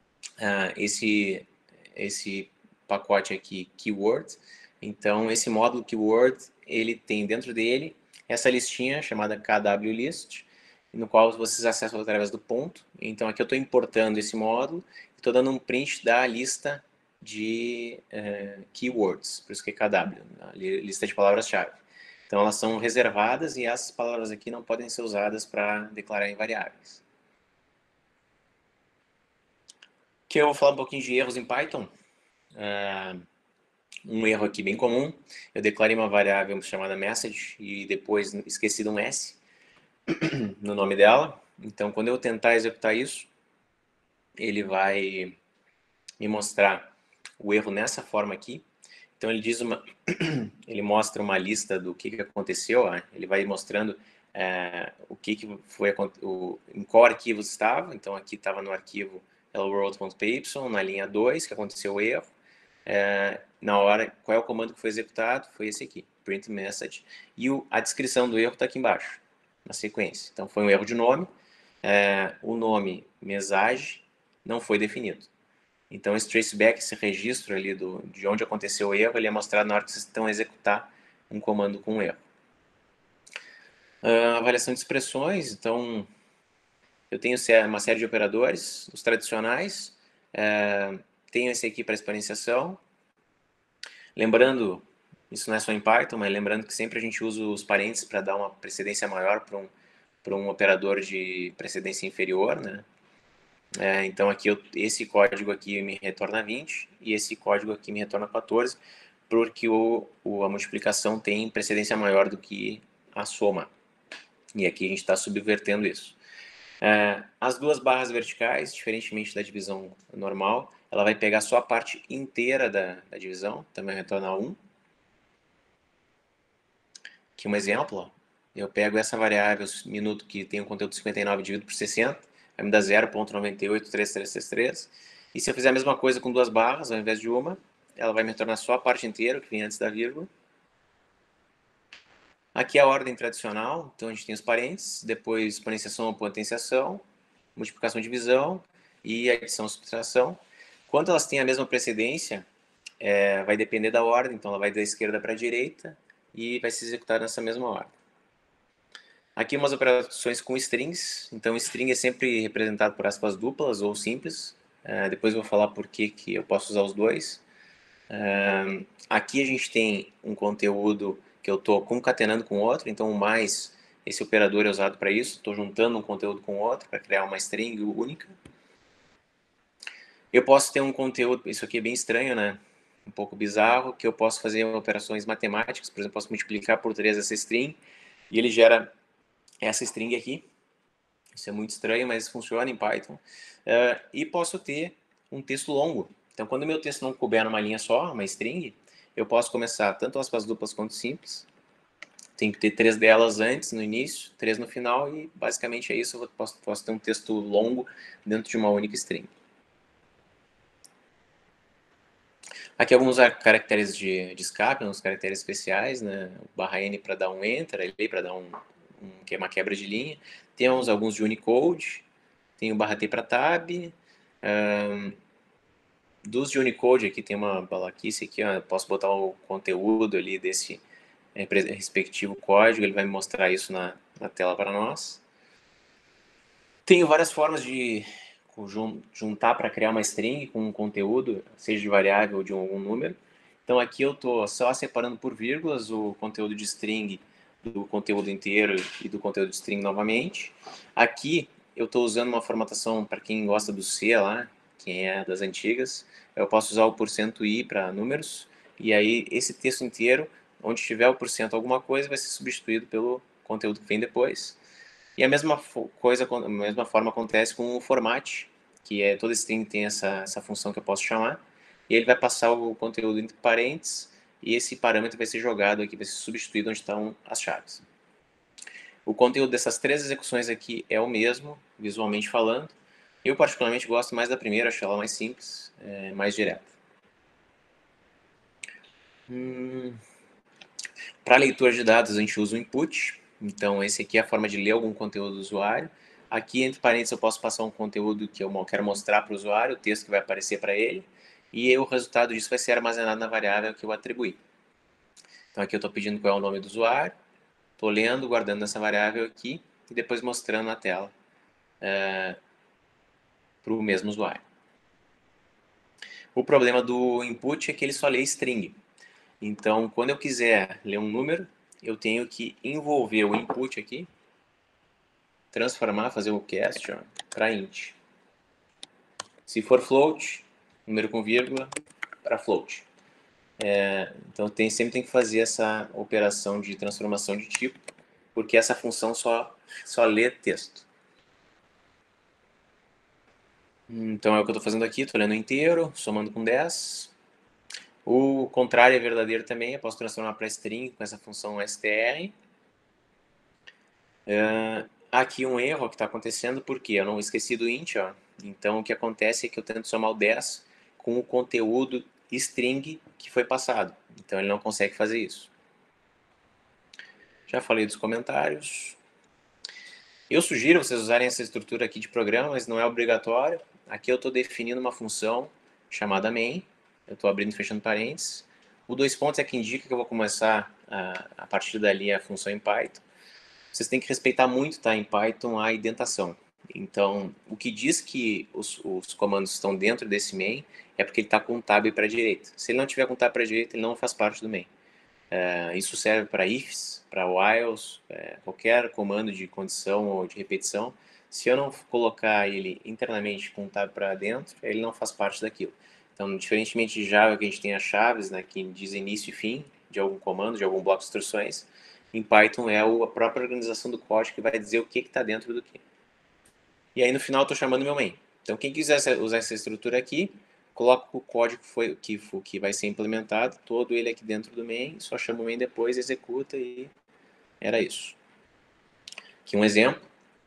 esse pacote aqui, keyword. Então, esse módulo keyword, ele tem dentro dele essa listinha chamada kwlist, no qual vocês acessam através do ponto. Então, aqui eu estou importando esse módulo e estou dando um print da lista de keywords, por isso que é KW, a lista de palavras-chave. Então, elas são reservadas e essas palavras aqui não podem ser usadas para declarar em variáveis. Aqui eu vou falar um pouquinho de erros em Python. Um erro aqui bem comum, eu declarei uma variável chamada message e depois esqueci de um S no nome dela. Então, quando eu tentar executar isso, ele vai me mostrar o erro nessa forma aqui. Então, ele mostra uma lista do que aconteceu, ele vai mostrando o que foi, em qual arquivo estava. Então, aqui estava no arquivo helloworld.py, na linha 2, que aconteceu o erro. Na hora, qual é o comando que foi executado? Foi esse aqui, print message. E a descrição do erro está aqui embaixo, na sequência. Então, foi um erro de nome. O nome message não foi definido. Então, esse traceback, esse registro ali de onde aconteceu o erro, ele é mostrado na hora que vocês estão a executar um comando com erro. Avaliação de expressões. Então, eu tenho uma série de operadores, os tradicionais. Tenho esse aqui para exponenciação. Lembrando, isso não é só em Python, mas lembrando que sempre a gente usa os parênteses para dar uma precedência maior para um operador de precedência inferior, né? Então aqui esse código aqui me retorna 20 e esse código aqui me retorna 14, porque a multiplicação tem precedência maior do que a soma. E aqui a gente está subvertendo isso. As duas barras verticais, diferentemente da divisão normal, ela vai pegar só a parte inteira da divisão, também retorna 1. Aqui um exemplo, ó. Eu pego essa variável minuto que tem o conteúdo 59 dividido por 60, vai me dar 0.983333. E se eu fizer a mesma coisa com duas barras, ao invés de uma, ela vai me retornar só a parte inteira, que vem antes da vírgula. Aqui é a ordem tradicional, então a gente tem os parênteses, depois exponenciação ou potenciação, multiplicação, divisão e adição, subtração. Quando elas têm a mesma precedência, vai depender da ordem, então ela vai da esquerda para a direita e vai se executar nessa mesma ordem. Aqui umas operações com strings, então string é sempre representado por aspas duplas ou simples, depois eu vou falar por que eu posso usar os dois. Aqui a gente tem um conteúdo que eu estou concatenando com outro, então o mais, esse operador é usado para isso, estou juntando um conteúdo com outro para criar uma string única. Eu posso ter um conteúdo, isso aqui é bem estranho, né? Um pouco bizarro, que eu posso fazer operações matemáticas, por exemplo, posso multiplicar por 3 essa string, e ele gera essa string aqui. Isso é muito estranho, mas funciona em Python. E posso ter um texto longo. Então, quando o meu texto não couber numa linha só, uma string, eu posso começar tanto aspas duplas quanto simples. Tem que ter 3 delas antes, no início, 3 no final, e basicamente é isso. Eu posso ter um texto longo dentro de uma única string. Aqui alguns caracteres de escape, uns caracteres especiais, né? /n para dar um enter, ali para dar que é uma quebra de linha. Temos alguns de Unicode, tem o /t para tab. Dos de Unicode aqui tem uma balaquice aqui, ó, eu posso botar o conteúdo ali desse respectivo código, ele vai me mostrar isso na tela para nós. Tenho várias formas de juntar para criar uma string com um conteúdo, seja de variável ou de algum número. Então aqui eu estou só separando por vírgulas o conteúdo de string do conteúdo inteiro e do conteúdo de string novamente. Aqui eu estou usando uma formatação para quem gosta do C lá, quem é das antigas. Eu posso usar o %i para números, e aí esse texto inteiro, onde tiver o % alguma coisa, vai ser substituído pelo conteúdo que vem depois. E a mesma coisa, a mesma forma acontece com o format, que é todo string tem essa função que eu posso chamar, e ele vai passar o conteúdo entre parênteses, e esse parâmetro vai ser jogado aqui, vai ser substituído onde estão as chaves. O conteúdo dessas 3 execuções aqui é o mesmo, visualmente falando. Eu particularmente gosto mais da primeira, acho ela mais simples, mais direta. Para leitura de dados a gente usa o input, então esse aqui é a forma de ler algum conteúdo do usuário. Aqui entre parênteses eu posso passar um conteúdo que eu quero mostrar para o usuário, o texto que vai aparecer para ele, e o resultado disso vai ser armazenado na variável que eu atribuí. Então aqui eu estou pedindo qual é o nome do usuário, estou lendo, guardando essa variável aqui, e depois mostrando na tela para o mesmo usuário. O problema do input é que ele só lê string. Então, quando eu quiser ler um número, eu tenho que envolver o input aqui, transformar, fazer o cast para int. Se for float, número com vírgula, para float. Então, sempre tem que fazer essa operação de transformação de tipo, porque essa função só lê texto. Então, é o que eu estou fazendo aqui, estou lendo inteiro, somando com 10. O contrário é verdadeiro também, eu posso transformar para string com essa função str. Aqui um erro que está acontecendo, porque eu não esqueci do int, ó. Então o que acontece é que eu tento somar o 10 com o conteúdo string que foi passado. Então ele não consegue fazer isso. Já falei dos comentários. Eu sugiro vocês usarem essa estrutura aqui de programa, mas não é obrigatório. Aqui eu estou definindo uma função chamada main. Eu estou abrindo e fechando parênteses. O 2 pontos é que indica que eu vou começar a partir dali a função em Python. Vocês têm que respeitar muito, tá, em Python, a indentação. Então, o que diz que os comandos estão dentro desse main é porque ele está com um tab para a direita. Se ele não tiver com tab para a direita, ele não faz parte do main. Isso serve para ifs, para whiles, qualquer comando de condição ou de repetição. Se eu não colocar ele internamente com um tab para dentro, ele não faz parte daquilo. Então, diferentemente de Java, que a gente tem as chaves, né, que diz início e fim de algum comando, de algum bloco de instruções, em Python é a própria organização do código que vai dizer o que está dentro do que. E aí no final eu estou chamando meu main. Então quem quiser usar essa estrutura aqui, coloca o código que vai ser implementado, todo ele aqui dentro do main, só chama o main depois, executa e era isso. Aqui um exemplo.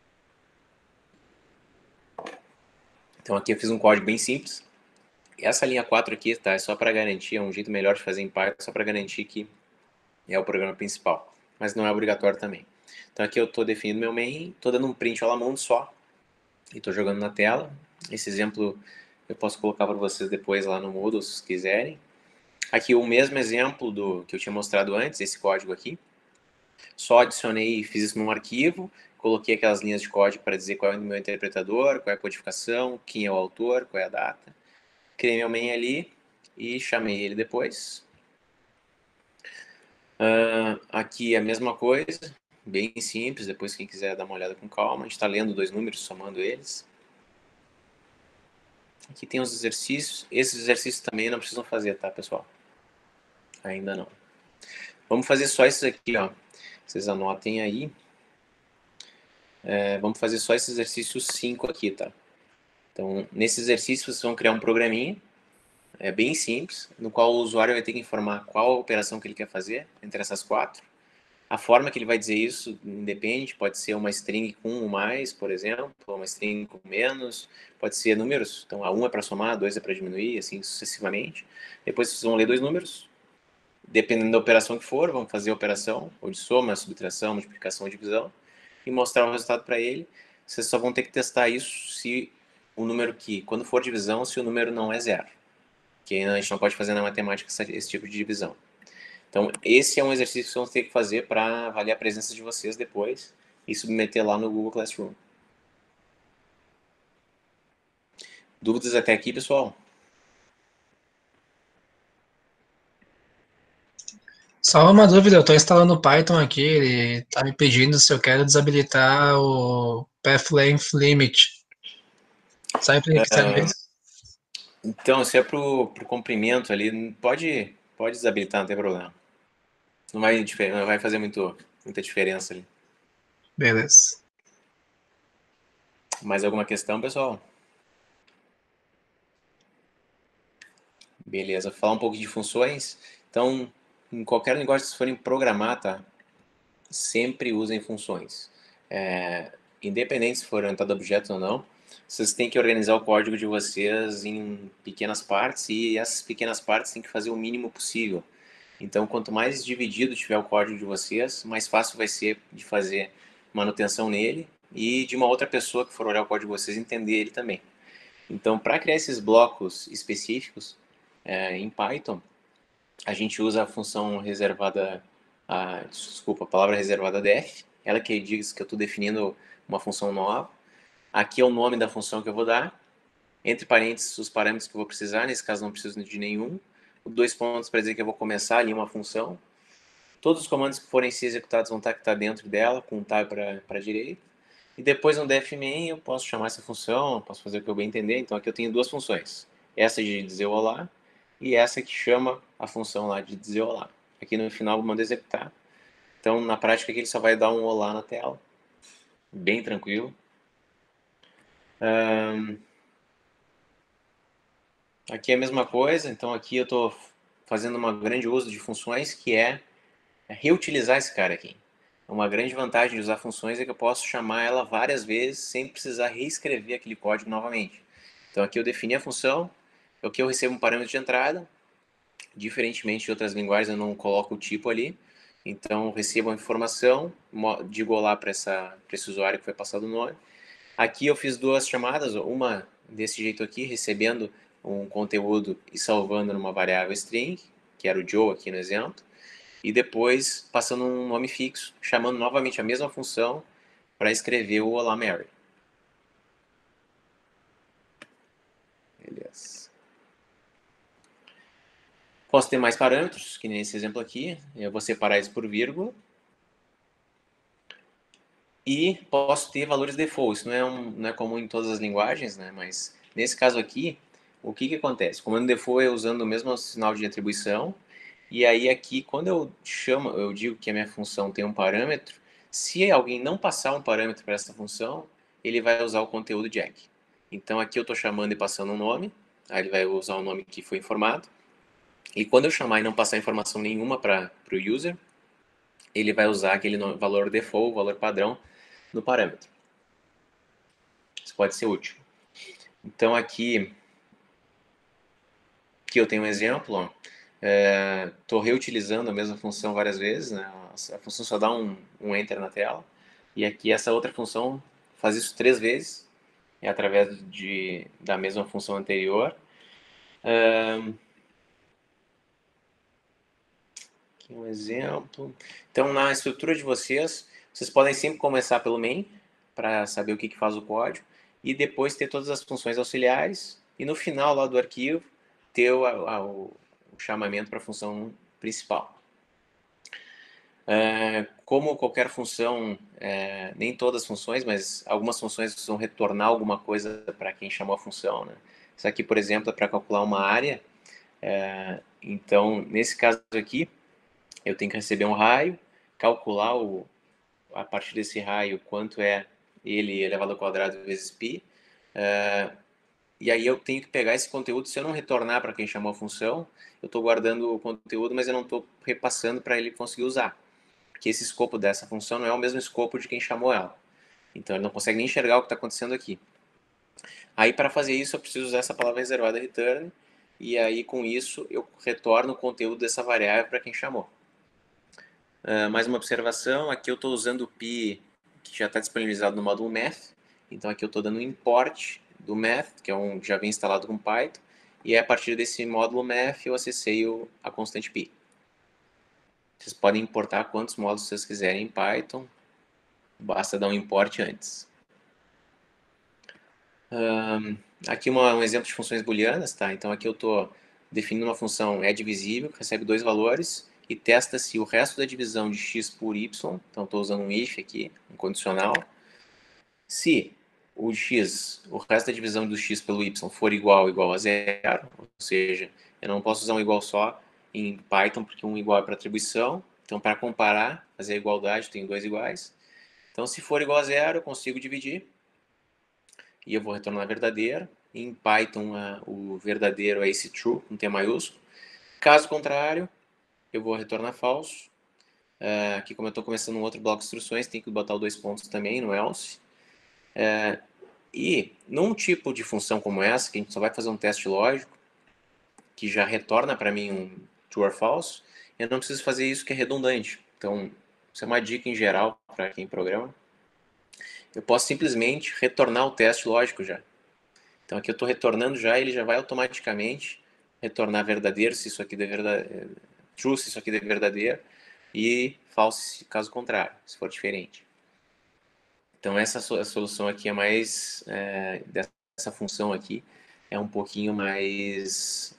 Então aqui eu fiz um código bem simples. E essa linha 4 aqui, tá, é só para garantir, é um jeito melhor de fazer em Python, só para garantir que é o programa principal. Mas não é obrigatório também. Então aqui eu estou definindo meu main, estou dando um print all amount só, e estou jogando na tela. Esse exemplo eu posso colocar para vocês depois lá no Moodle, se vocês quiserem. Aqui o mesmo exemplo do que eu tinha mostrado antes, esse código aqui. Só adicionei e fiz isso num arquivo, coloquei aquelas linhas de código para dizer qual é o meu interpretador, qual é a codificação, quem é o autor, qual é a data. Criei meu main ali e chamei ele depois. Aqui a mesma coisa, bem simples, depois quem quiser dar uma olhada com calma. A gente está lendo 2 números, somando eles. Aqui tem os exercícios. Esses exercícios também não precisam fazer, tá, pessoal? Ainda não. Vamos fazer só esses aqui, ó. Vocês anotem aí. Vamos fazer só esse exercício 5 aqui, tá? Então, nesse exercício, vocês vão criar um programinha. É bem simples, no qual o usuário vai ter que informar qual a operação que ele quer fazer entre essas 4. A forma que ele vai dizer isso independe, pode ser uma string com 1 ou mais, por exemplo, ou uma string com menos, pode ser números, então a 1 é para somar, a 2 é para diminuir, assim sucessivamente. Depois vocês vão ler 2 números, dependendo da operação que for, vão fazer a operação, ou de soma, subtração, multiplicação, divisão, e mostrar o resultado para ele. Vocês só vão ter que testar isso se o número que, quando for divisão, se o número não é zero. Que a gente não pode fazer na matemática esse tipo de divisão. Então, esse é um exercício que vocês vão ter que fazer para avaliar a presença de vocês depois e submeter lá no Google Classroom. Dúvidas até aqui, pessoal? Só uma dúvida, eu estou instalando o Python aqui, ele está me pedindo se eu quero desabilitar o Path Length Limit. Sabe para que serve isso? Então, se é para o comprimento ali, pode desabilitar, não tem problema. Não vai fazer muita diferença ali. Beleza. Mais alguma questão, pessoal? Beleza, vou falar um pouco de funções. Então, em qualquer linguagem que vocês forem programar, tá? Sempre usem funções. Independente se for orientado a objetos ou não, vocês têm que organizar o código de vocês em pequenas partes e essas pequenas partes têm que fazer o mínimo possível. Então, quanto mais dividido tiver o código de vocês, mais fácil vai ser de fazer manutenção nele e de uma outra pessoa que for olhar o código de vocês entender ele também. Então, para criar esses blocos específicos em Python, a gente usa a função reservada, desculpa, a palavra reservada def, ela que diz que eu estou definindo uma função nova. Aqui é o nome da função que eu vou dar, entre parênteses os parâmetros que eu vou precisar, nesse caso não preciso de nenhum, dois pontos para dizer que eu vou começar ali uma função. Todos os comandos que forem ser executados vão estar dentro dela, com um tab para a direita. E depois no def main eu posso chamar essa função, posso fazer o que eu bem entender. Então aqui eu tenho duas funções. Essa de dizer olá e essa que chama a função lá de dizer olá. Aqui no final eu mando executar. Então na prática aqui ele só vai dar um olá na tela. Bem tranquilo. Aqui é a mesma coisa. Então aqui eu estou fazendo um grande uso de funções que é reutilizar esse cara aqui. Uma grande vantagem de usar funções é que eu posso chamar ela várias vezes sem precisar reescrever aquele código novamente. Então aqui eu defini a função, aqui eu recebo um parâmetro de entrada, diferentemente de outras linguagens eu não coloco o tipo ali, então eu recebo a informação, digo olá para esse usuário que foi passado o nome. Aqui eu fiz duas chamadas, uma desse jeito aqui, recebendo um conteúdo e salvando numa variável string, que era o Joe aqui no exemplo, e depois passando um nome fixo, chamando novamente a mesma função para escrever o Olá Mary. Beleza. Posso ter mais parâmetros, que nem esse exemplo aqui. Eu vou separar isso por vírgula. E posso ter valores default. Isso não é comum em todas as linguagens, né? Mas nesse caso aqui, o que acontece? O comando default é usando o mesmo sinal de atribuição. E aí aqui, quando eu digo que a minha função tem um parâmetro, se alguém não passar um parâmetro para essa função, ele vai usar o conteúdo jack. Então aqui eu estou chamando e passando um nome, aí ele vai usar o nome que foi informado. E quando eu chamar e não passar informação nenhuma para o user, ele vai usar aquele valor default, valor padrão, no parâmetro. Isso pode ser útil. Então aqui eu tenho um exemplo, estou reutilizando a mesma função várias vezes, né? A função só dá um enter na tela, e aqui essa outra função faz isso 3 vezes, através da mesma função anterior. Aqui um exemplo. Então na estrutura de vocês podem sempre começar pelo main, para saber o que faz o código, e depois ter todas as funções auxiliares, e no final lá do arquivo ter o chamamento para a função principal. Como qualquer função, nem todas as funções, mas algumas funções precisam retornar alguma coisa para quem chamou a função, né? Isso aqui, por exemplo, é para calcular uma área. Então, nesse caso aqui, eu tenho que receber um raio, calcular a partir desse raio quanto é ele elevado ao quadrado vezes π. E aí eu tenho que pegar esse conteúdo, se eu não retornar para quem chamou a função, eu estou guardando o conteúdo, mas eu não estou repassando para ele conseguir usar. Porque esse escopo dessa função não é o mesmo escopo de quem chamou ela. Então ele não consegue nem enxergar o que está acontecendo aqui. Aí para fazer isso eu preciso usar essa palavra reservada return, e aí com isso eu retorno o conteúdo dessa variável para quem chamou. Mais uma observação, aqui eu estou usando o pi que já está disponibilizado no módulo math, então aqui eu estou dando um import do math, que já vem instalado com Python, e a partir desse módulo math eu acessei a constante pi. Vocês podem importar quantos módulos vocês quiserem em Python, basta dar um import antes. Aqui um exemplo de funções booleanas, tá? Então aqui eu estou definindo uma função divisível, que recebe 2 valores, e testa se o resto da divisão de x por y, então estou usando um if aqui, um condicional, se o resto da divisão do x pelo y for igual a zero, ou seja, eu não posso usar um igual só em Python, porque um igual é para atribuição, então para comparar, fazer a igualdade, tenho 2 iguais. Então se for igual a zero, eu consigo dividir. e eu vou retornar verdadeiro. Em Python, o verdadeiro é esse true, com T maiúsculo. Caso contrário, eu vou retornar falso. Aqui, como eu estou começando um outro bloco de instruções, tem que botar o 2 pontos também no else. E num tipo de função como essa, que a gente só vai fazer um teste lógico, que já retorna para mim um true or false, eu não preciso fazer isso que é redundante. Então, isso é uma dica em geral para quem programa. Eu posso simplesmente retornar o teste lógico já. Então aqui eu estou retornando já, ele já vai automaticamente retornar verdadeiro se isso aqui é verdadeiro, true se isso aqui é verdadeiro, e false se caso contrário, se for diferente. Então essa solução aqui é mais, dessa função aqui, é um pouquinho mais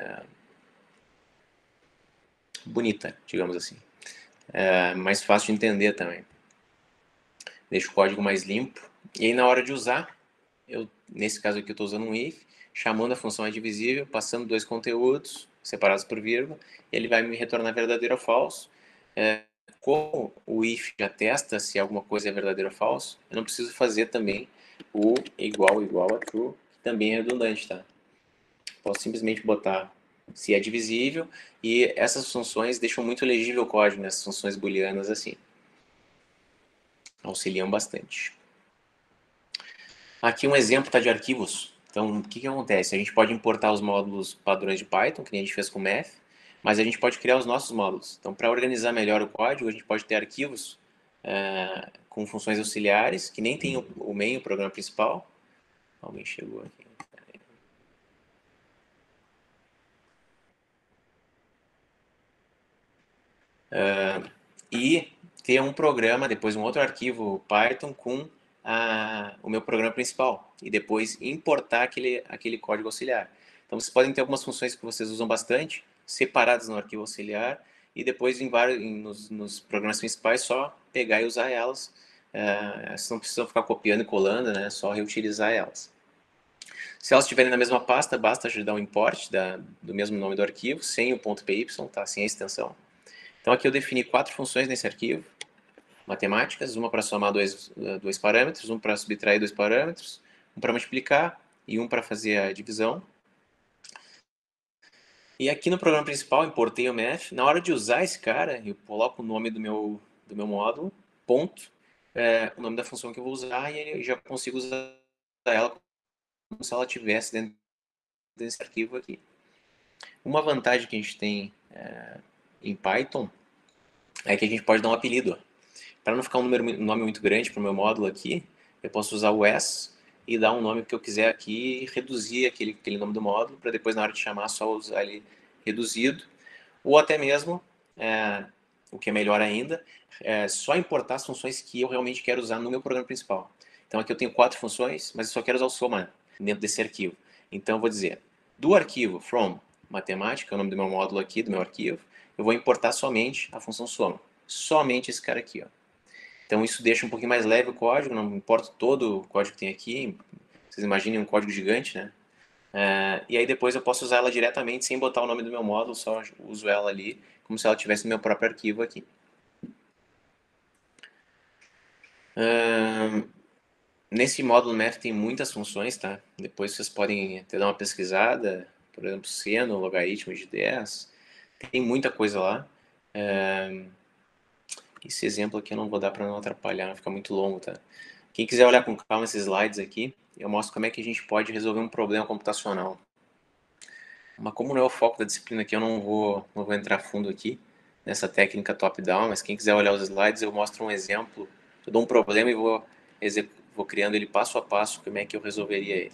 bonita, digamos assim. Mais fácil de entender também. Deixa o código mais limpo. E aí na hora de usar, nesse caso aqui eu estou usando um if, chamando a função addivisível, passando dois conteúdos separados por vírgula, e ele vai me retornar verdadeiro ou falso. Como o if já testa se alguma coisa é verdadeiro ou falso, eu não preciso fazer também o igual a true, que também é redundante, tá? Posso simplesmente botar se é divisível, e essas funções deixam muito legível o código, nessas funções booleanas assim. Auxiliam bastante. Aqui um exemplo tá de arquivos. Então, o que acontece? A gente pode importar os módulos padrões de Python, que nem a gente fez com o Math, mas a gente pode criar os nossos módulos. Então, para organizar melhor o código, a gente pode ter arquivos com funções auxiliares, que nem tem o main, o programa principal. Alguém chegou aqui. E ter um programa, depois um outro arquivo Python com o meu programa principal. E depois importar aquele código auxiliar. Então, vocês podem ter algumas funções que vocês usam bastante, separadas no arquivo auxiliar, e depois nos programas principais só pegar e usar elas. Vocês não precisam ficar copiando e colando, né? Só reutilizar elas. Se elas estiverem na mesma pasta, basta dar um import do mesmo nome do arquivo, sem o .py, tá? Sem a extensão. Então aqui eu defini 4 funções nesse arquivo, matemáticas, uma para somar dois parâmetros, um para subtrair 2 parâmetros, um para multiplicar e um para fazer a divisão. E aqui no programa principal, importei o math. Na hora de usar esse cara, eu coloco o nome do meu módulo, ponto, o nome da função que eu vou usar, e eu já consigo usar ela como se ela estivesse dentro desse arquivo aqui. Uma vantagem que a gente tem em Python é que a gente pode dar um apelido. Para não ficar um nome muito grande para o meu módulo aqui, eu posso usar o S e dar um nome que eu quiser aqui e reduzir aquele nome do módulo, para depois, na hora de chamar, só usar ele reduzido. Ou até mesmo, o que é melhor ainda, só importar as funções que eu realmente quero usar no meu programa principal. Então aqui eu tenho 4 funções, mas eu só quero usar o soma dentro desse arquivo. Então eu vou dizer, do arquivo from matemática, é o nome do meu módulo aqui, do meu arquivo, eu vou importar somente a função soma. Somente esse cara aqui, ó. Então isso deixa um pouquinho mais leve o código, não importa todo o código que tem aqui. Vocês imaginem um código gigante, né? E aí depois eu posso usar ela diretamente sem botar o nome do meu módulo, só uso ela ali como se ela estivesse no meu próprio arquivo aqui. Nesse módulo Math tem muitas funções, tá? Depois vocês podem até dar uma pesquisada, por exemplo, seno, logaritmo de 10, tem muita coisa lá. Esse exemplo aqui eu não vou dar para não atrapalhar, fica muito longo, tá? Quem quiser olhar com calma esses slides aqui, eu mostro como é que a gente pode resolver um problema computacional. Mas como não é o foco da disciplina aqui, eu não vou entrar fundo aqui nessa técnica top-down, mas quem quiser olhar os slides, eu mostro um exemplo. Eu dou um problema e vou criando ele passo a passo, como é que eu resolveria ele.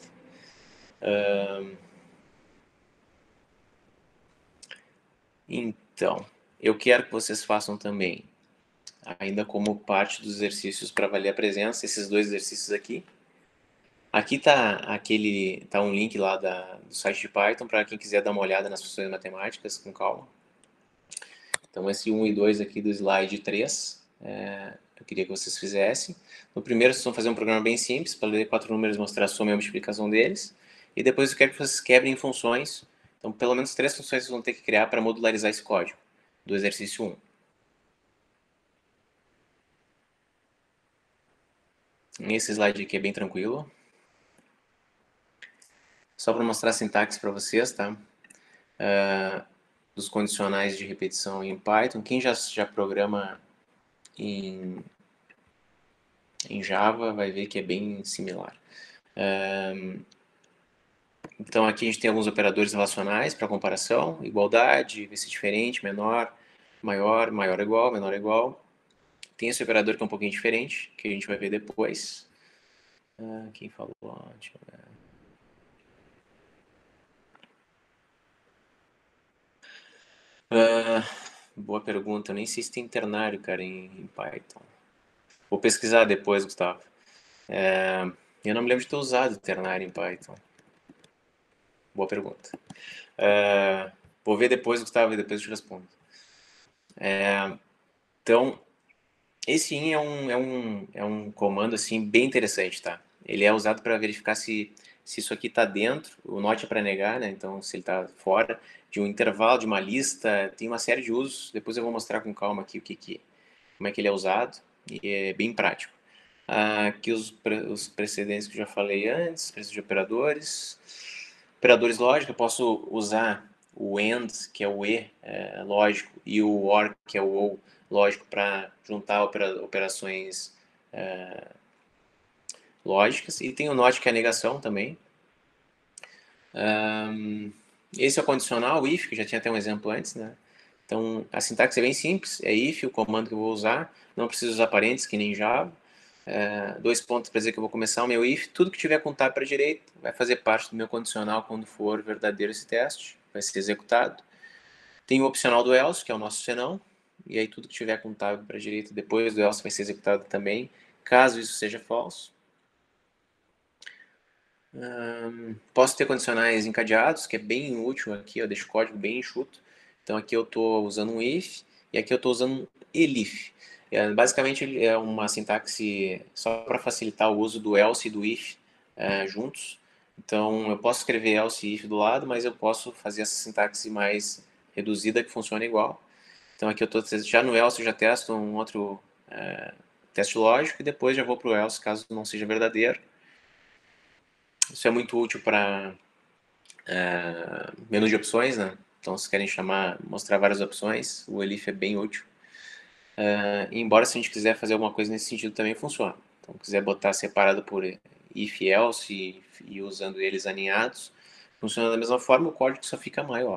Então, eu quero que vocês façam também, ainda como parte dos exercícios para valer a presença, esses 2 exercícios aqui. Aqui tá um link lá do site de Python para quem quiser dar uma olhada nas funções matemáticas com calma. Então esse 1 e 2 aqui do slide 3, eu queria que vocês fizessem. No primeiro vocês vão fazer um programa bem simples, para ler 4 números e mostrar a soma e a multiplicação deles. E depois eu quero que vocês quebrem funções. Então pelo menos 3 funções vocês vão ter que criar para modularizar esse código do exercício 1. Esse slide aqui é bem tranquilo. Só para mostrar a sintaxe para vocês, tá? Dos condicionais de repetição em Python. Quem já programa em Java vai ver que é bem similar. Então aqui a gente tem alguns operadores relacionais para comparação, igualdade, ver se é diferente, menor, maior, maior ou igual, menor ou igual. Tem esse operador que é um pouquinho diferente, que a gente vai ver depois. Quem falou? Deixa eu ver. Boa pergunta. Eu nem sei se tem ternário, cara, em Python. Vou pesquisar depois, Gustavo. Eu não me lembro de ter usado ternário em Python. Boa pergunta. Vou ver depois, Gustavo, e depois eu te respondo. Então, esse in é um comando assim bem interessante, tá? Ele é usado para verificar se isso aqui está dentro, o not é para negar, né? Então, se ele está fora de um intervalo, de uma lista, tem uma série de usos. Depois eu vou mostrar com calma aqui como é que ele é usado e é bem prático. Aqui os precedentes que eu já falei antes, preços de operadores. Operadores lógicos, eu posso usar o AND, que é o E lógico, e o OR, que é o OU lógico, para juntar operações lógicas. E tem o NOT, que é a negação também. Esse é o condicional, o if, que já tinha até um exemplo antes, né? Então, a sintaxe é bem simples, é if, o comando que eu vou usar, não preciso usar parênteses, que nem Java. Dois pontos para dizer que eu vou começar o meu if, tudo que tiver com tab para a direita vai fazer parte do meu condicional quando for verdadeiro esse teste, vai ser executado. Tem o opcional do else, que é o nosso senão, e aí tudo que tiver com tab para a direita depois do else vai ser executado também, caso isso seja falso. Posso ter condicionais encadeados, que é bem útil aqui, eu deixo o código bem enxuto. Então aqui eu estou usando um if e aqui eu estou usando um elif. Basicamente é uma sintaxe só para facilitar o uso do else e do if juntos. Então eu posso escrever else e if do lado, mas eu posso fazer essa sintaxe mais reduzida que funciona igual. Então aqui eu estou já no else, eu já testo um outro teste lógico e depois já vou para o else caso não seja verdadeiro. Isso é muito útil para menu de opções, né? Então, se querem mostrar várias opções, o elif é bem útil. Embora se a gente quiser fazer alguma coisa nesse sentido também funciona. Então, quiser botar separado por if e else e usando eles alinhados, funciona da mesma forma, o código só fica maior.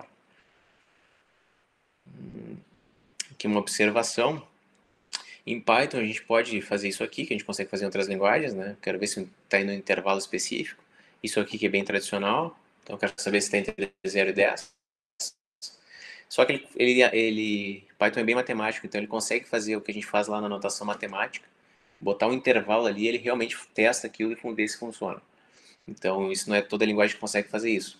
Aqui uma observação. Em Python a gente pode fazer isso aqui, que a gente consegue fazer em outras linguagens, né? Quero ver se está indo em intervalo específico. Isso aqui que é bem tradicional. Então, eu quero saber se está entre 0 e 10. Só que Python é bem matemático, então ele consegue fazer o que a gente faz lá na notação matemática, botar um intervalo ali, ele realmente testa aquilo e ver se funciona. Então, isso não é toda a linguagem que consegue fazer isso.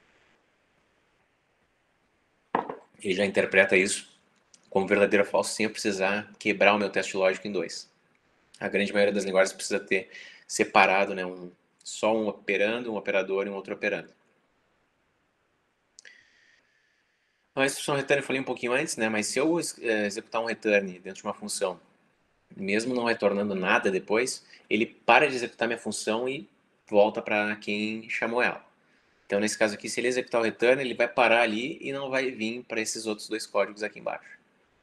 Ele já interpreta isso como verdadeiro ou falso sem eu precisar quebrar o meu teste lógico em dois. A grande maioria das linguagens precisa ter separado, né, só um operando, um operador e um outro operando. A instrução return eu falei um pouquinho antes, né, mas se eu executar um return dentro de uma função, mesmo não retornando nada depois, ele para de executar minha função e volta para quem chamou ela. Então, nesse caso aqui, se ele executar o return, ele vai parar ali e não vai vir para esses outros dois códigos aqui embaixo.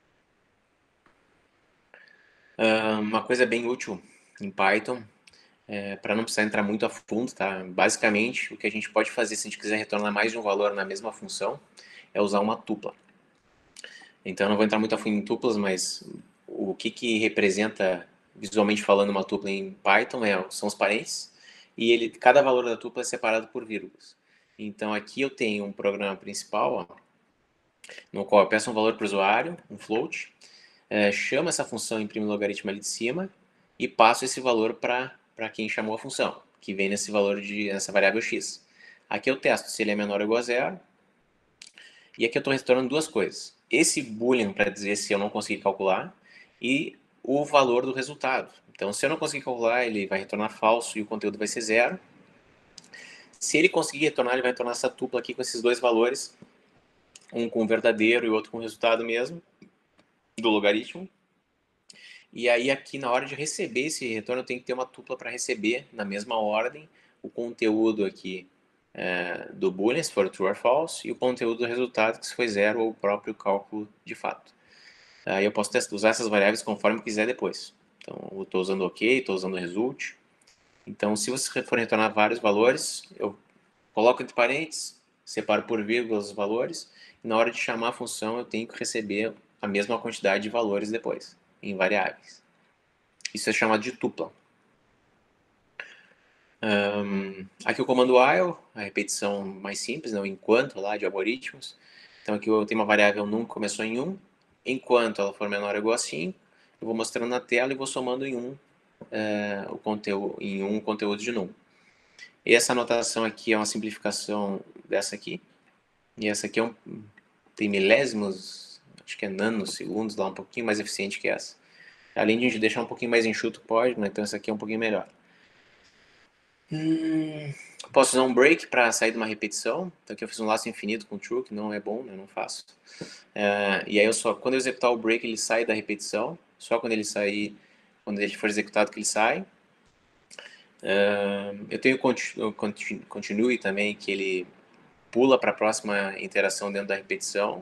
Uma coisa bem útil em Python, para não precisar entrar muito a fundo, tá? Basicamente, o que a gente pode fazer se a gente quiser retornar mais de um valor na mesma função é usar uma tupla. Então, eu não vou entrar muito a fundo em tuplas, mas o que representa, visualmente falando, uma tupla em Python são os parênteses, e cada valor da tupla é separado por vírgulas. Então, aqui eu tenho um programa principal, ó, no qual eu peço um valor para o usuário, um float, chamo essa função, imprime o logaritmo ali de cima, e passo esse valor para quem chamou a função, que vem nesse valor nessa variável x. Aqui eu testo se ele é menor ou igual a zero, e aqui eu estou retornando duas coisas. Esse boolean para dizer se eu não consegui calcular e o valor do resultado. Então, se eu não conseguir calcular, ele vai retornar falso e o conteúdo vai ser zero. Se ele conseguir retornar, ele vai retornar essa tupla aqui com esses dois valores, um com o verdadeiro e o outro com o resultado mesmo, do logaritmo. E aí aqui na hora de receber esse retorno, eu tenho que ter uma tupla para receber na mesma ordem o conteúdo aqui do boolean, se for true or false, e o conteúdo do resultado, que se foi zero ou o próprio cálculo de fato. Aí eu posso usar essas variáveis conforme eu quiser depois. Então, eu estou usando OK, estou usando result. Então, se você for retornar vários valores, eu coloco entre parênteses, separo por vírgulas os valores, e na hora de chamar a função eu tenho que receber a mesma quantidade de valores depois, em variáveis. Isso é chamado de tupla. Aqui o comando while, a repetição mais simples, o enquanto lá de algoritmos. Então aqui eu tenho uma variável num que começou em 1, enquanto ela for menor ou igual a 5, eu vou mostrando na tela e vou somando em 1 o conteúdo de num. E essa anotação aqui é uma simplificação dessa aqui, e essa aqui tem milésimos, acho que é nanosegundos lá, um pouquinho mais eficiente que essa. Além de a gente deixar um pouquinho mais enxuto o código, então essa aqui é um pouquinho melhor. Posso usar um break para sair de uma repetição. Então aqui eu fiz um laço infinito com true, que não é bom, eu não faço. E aí quando eu executar o break, ele sai da repetição. Só quando ele sair, quando ele for executado que ele sai. Eu tenho o continue também, que ele pula para a próxima interação dentro da repetição.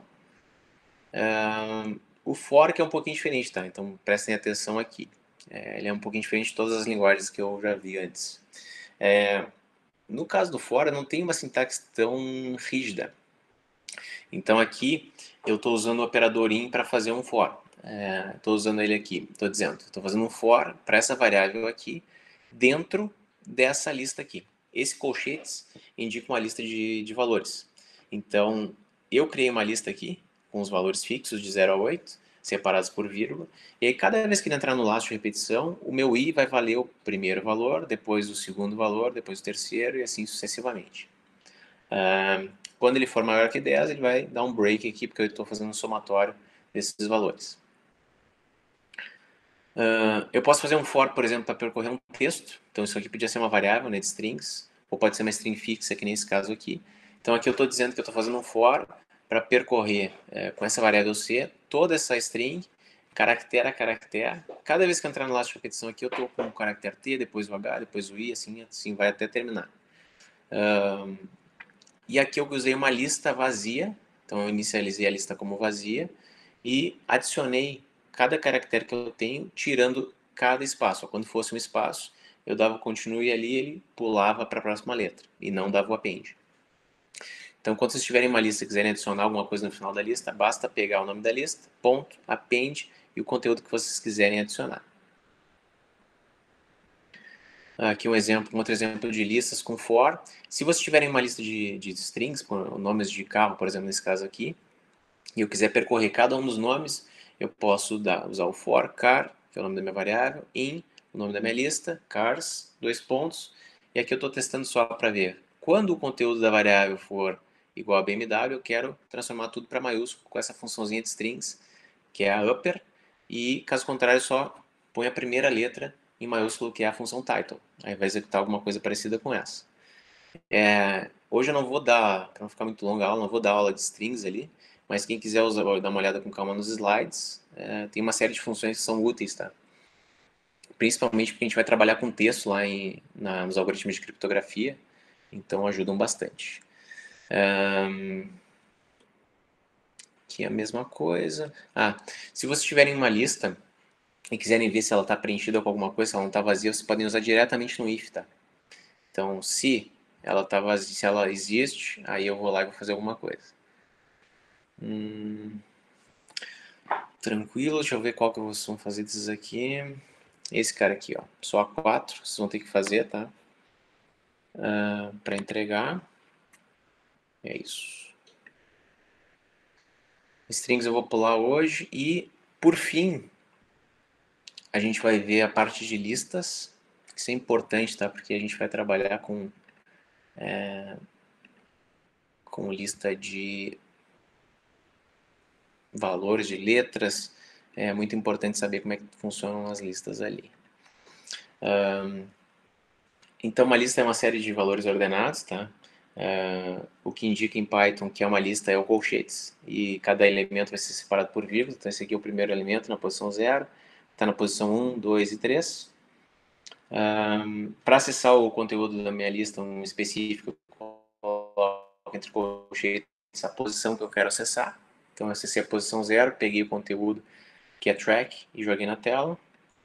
O for que é um pouquinho diferente, tá? Então prestem atenção aqui. Ele é um pouquinho diferente de todas as linguagens que eu já vi antes. No caso do for, não tem uma sintaxe tão rígida. Então aqui eu estou usando o operador in para fazer um for. Estou usando ele aqui. Estou dizendo, estou fazendo um for para essa variável aqui dentro dessa lista aqui. Esse colchetes indica uma lista de valores. Então eu criei uma lista aqui com os valores fixos de 0 a 8, separados por vírgula. E aí cada vez que ele entrar no laço de repetição, o meu i vai valer o primeiro valor, depois o segundo valor, depois o terceiro e assim sucessivamente. Quando ele for maior que 10, ele vai dar um break aqui, porque eu estou fazendo um somatório desses valores. Eu posso fazer um for, por exemplo, para percorrer um texto. Então, isso aqui podia ser uma variável, né, de strings, ou pode ser uma string fixa, que nesse caso aqui. Então, aqui eu estou dizendo que eu estou fazendo um for para percorrer, com essa variável C, toda essa string, caractere a caractere. Cada vez que eu entrar no laço de repetição aqui, eu estou com o caractere T, depois o H, depois o I, assim vai até terminar. E aqui eu usei uma lista vazia, então eu inicializei a lista como vazia e adicionei cada caractere que eu tenho, tirando cada espaço. Quando fosse um espaço, eu dava o continue ali e ele pulava para a próxima letra e não dava o append. Então, quando vocês tiverem uma lista e quiserem adicionar alguma coisa no final da lista, basta pegar o nome da lista, ponto, append e o conteúdo que vocês quiserem adicionar. Aqui um outro exemplo de listas com for. Se vocês tiverem uma lista de strings, com nomes de carro, por exemplo, nesse caso aqui, e eu quiser percorrer cada um dos nomes, eu posso usar o for car, que é o nome da minha variável, in, o nome da minha lista, cars, 2 pontos, e aqui eu estou testando só para ver. Quando o conteúdo da variável for igual a BMW, eu quero transformar tudo para maiúsculo com essa funçãozinha de strings, que é a upper, e caso contrário, só põe a primeira letra em maiúsculo, que é a função title. Aí vai executar alguma coisa parecida com essa. Hoje eu não vou dar, para não ficar muito longa a aula, não vou dar aula de strings ali, mas quem quiser dar uma olhada com calma nos slides, tem uma série de funções que são úteis, tá? Principalmente porque a gente vai trabalhar com texto lá nos algoritmos de criptografia, então ajudam bastante. Aqui é a mesma coisa. Se vocês tiverem uma lista e quiserem ver se ela está preenchida com alguma coisa, se ela não está vazia, vocês podem usar diretamente no if, tá? Então, se ela tá vazia, se ela existe, aí eu vou lá e vou fazer alguma coisa. Tranquilo, deixa eu ver qual que vocês vão fazer desses aqui. Esse cara aqui, ó, só 4, vocês vão ter que fazer, tá? Para entregar. É isso. Strings eu vou pular hoje e, por fim, a gente vai ver a parte de listas. Isso é importante, tá? Porque a gente vai trabalhar com lista de valores, de letras. É muito importante saber como é que funcionam as listas ali. Então, uma lista é uma série de valores ordenados, tá? O que indica em Python que é uma lista é o colchetes. E cada elemento vai ser separado por vírgula. Então, esse aqui é o primeiro elemento na posição 0. Está na posição 1, 2 e 3. Para acessar o conteúdo da minha lista, um específico, eu coloco entre colchetes a posição que eu quero acessar. Então eu acessei a posição 0, peguei o conteúdo que é track e joguei na tela.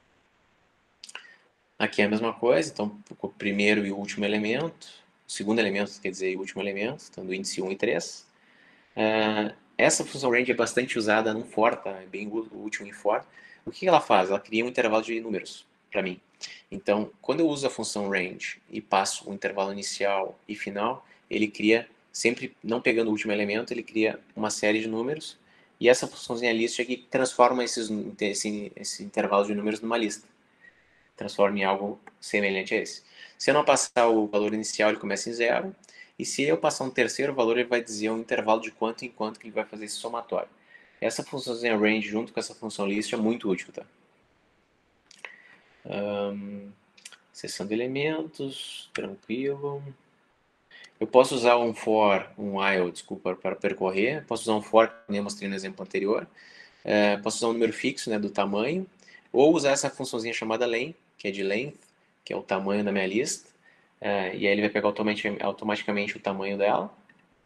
Aqui é a mesma coisa, então o primeiro e o último elemento, o segundo elemento, quer dizer, o último elemento, então do índice 1 e 3. Essa função range é bastante usada no for, tá? É bem útil em for. O que ela faz? Ela cria um intervalo de números para mim. Então, quando eu uso a função range e passo o intervalo inicial e final, ele cria, sempre não pegando o último elemento, ele cria uma série de números, e essa funçãozinha list aqui transforma esse intervalo de números numa lista. Transforma em algo semelhante a esse. Se eu não passar o valor inicial, ele começa em 0, e se eu passar um terceiro valor, ele vai dizer um intervalo de quanto em quanto que ele vai fazer esse somatório. Essa funçãozinha range junto com essa função list é muito útil, tá? Seção de elementos, tranquilo. Eu posso usar um for, um while, desculpa, para percorrer. Posso usar um for, que nem eu mostrei no exemplo anterior. Posso usar um número fixo, né, do tamanho. Ou usar essa funçãozinha chamada len, que é de length, que é o tamanho da minha lista. E aí ele vai pegar automaticamente o tamanho dela.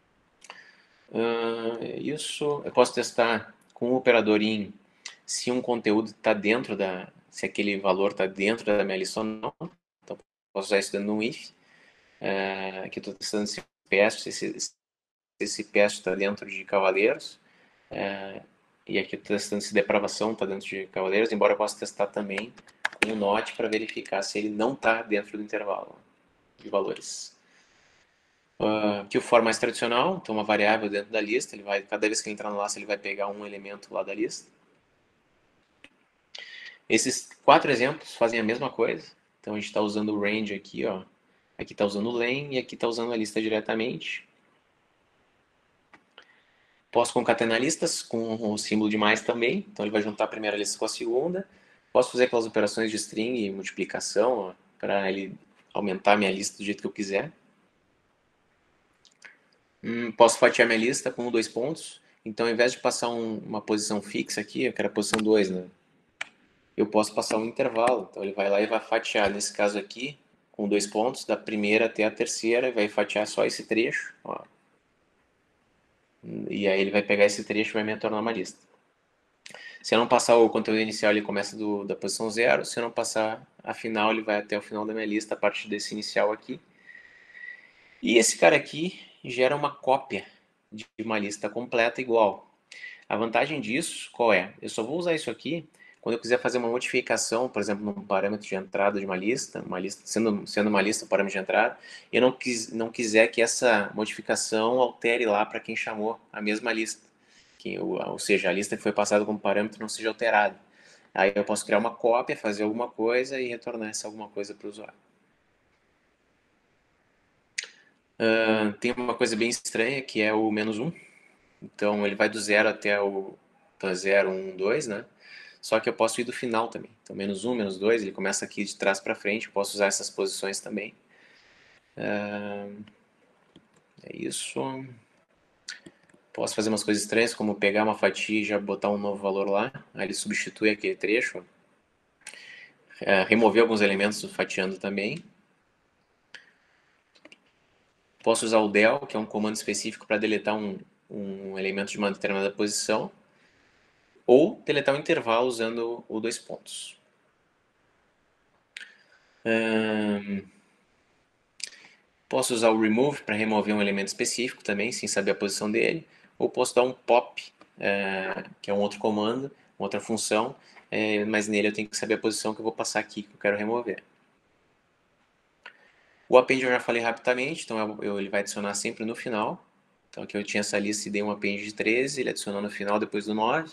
Isso. Eu posso testar com o operador in se um conteúdo está dentro da... se aquele valor está dentro da minha lista ou não. Então, posso usar isso dentro de um if. Aqui eu estou testando se esse pest está dentro de cavaleiros. E aqui eu estou testando se depravação está dentro de cavaleiros, embora eu possa testar também com o not para verificar se ele não está dentro do intervalo de valores. Aqui o for mais tradicional, então uma variável dentro da lista, ele vai, cada vez que ele entrar no laço ele vai pegar um elemento lá da lista. Esses 4 exemplos fazem a mesma coisa, então a gente está usando o range aqui, ó. Aqui está usando o len e aqui está usando a lista diretamente. Posso concatenar listas com o símbolo de mais também, então ele vai juntar a primeira lista com a segunda. Posso fazer aquelas operações de string e multiplicação para ele aumentar a minha lista do jeito que eu quiser. Posso fatiar minha lista com 2 pontos. Então, ao invés de passar uma posição fixa aqui, eu quero a posição 2, né? Eu posso passar um intervalo. Então, ele vai lá e vai fatiar, nesse caso aqui, com 2 pontos, da primeira até a terceira, e vai fatiar só esse trecho. Ó. E aí ele vai pegar esse trecho e vai me tornar uma lista. Se eu não passar o conteúdo inicial, ele começa da posição 0. Se eu não passar a final, ele vai até o final da minha lista, a partir desse inicial aqui. E esse cara aqui gera uma cópia de uma lista completa igual. A vantagem disso, qual é? Eu só vou usar isso aqui quando eu quiser fazer uma modificação, por exemplo, num parâmetro de entrada de uma lista sendo uma lista um parâmetro de entrada, e eu não quiser que essa modificação altere lá para quem chamou a mesma lista. Ou seja, a lista que foi passada como parâmetro não seja alterada. Aí eu posso criar uma cópia, fazer alguma coisa e retornar essa alguma coisa para o usuário. Tem uma coisa bem estranha que é o -1. Então ele vai do 0 até o 0, 1, 2, né? Só que eu posso ir do final também. Então -1, -2, ele começa aqui de trás para frente. Eu posso usar essas posições também. É isso. Posso fazer umas coisas estranhas, como pegar uma fatia e já botar um novo valor lá. Aí ele substitui aquele trecho. Remover alguns elementos fatiando também. Posso usar o del, que é um comando específico para deletar um elemento de uma determinada posição. Ou deletar um intervalo usando o 2 pontos. Posso usar o remove para remover um elemento específico também, sem saber a posição dele. Ou posso dar um pop, que é um outro comando, outra função, mas nele eu tenho que saber a posição que eu vou passar aqui, que eu quero remover. O append eu já falei rapidamente, então ele vai adicionar sempre no final. Então aqui eu tinha essa lista e dei um append de 13, ele adicionou no final depois do 9.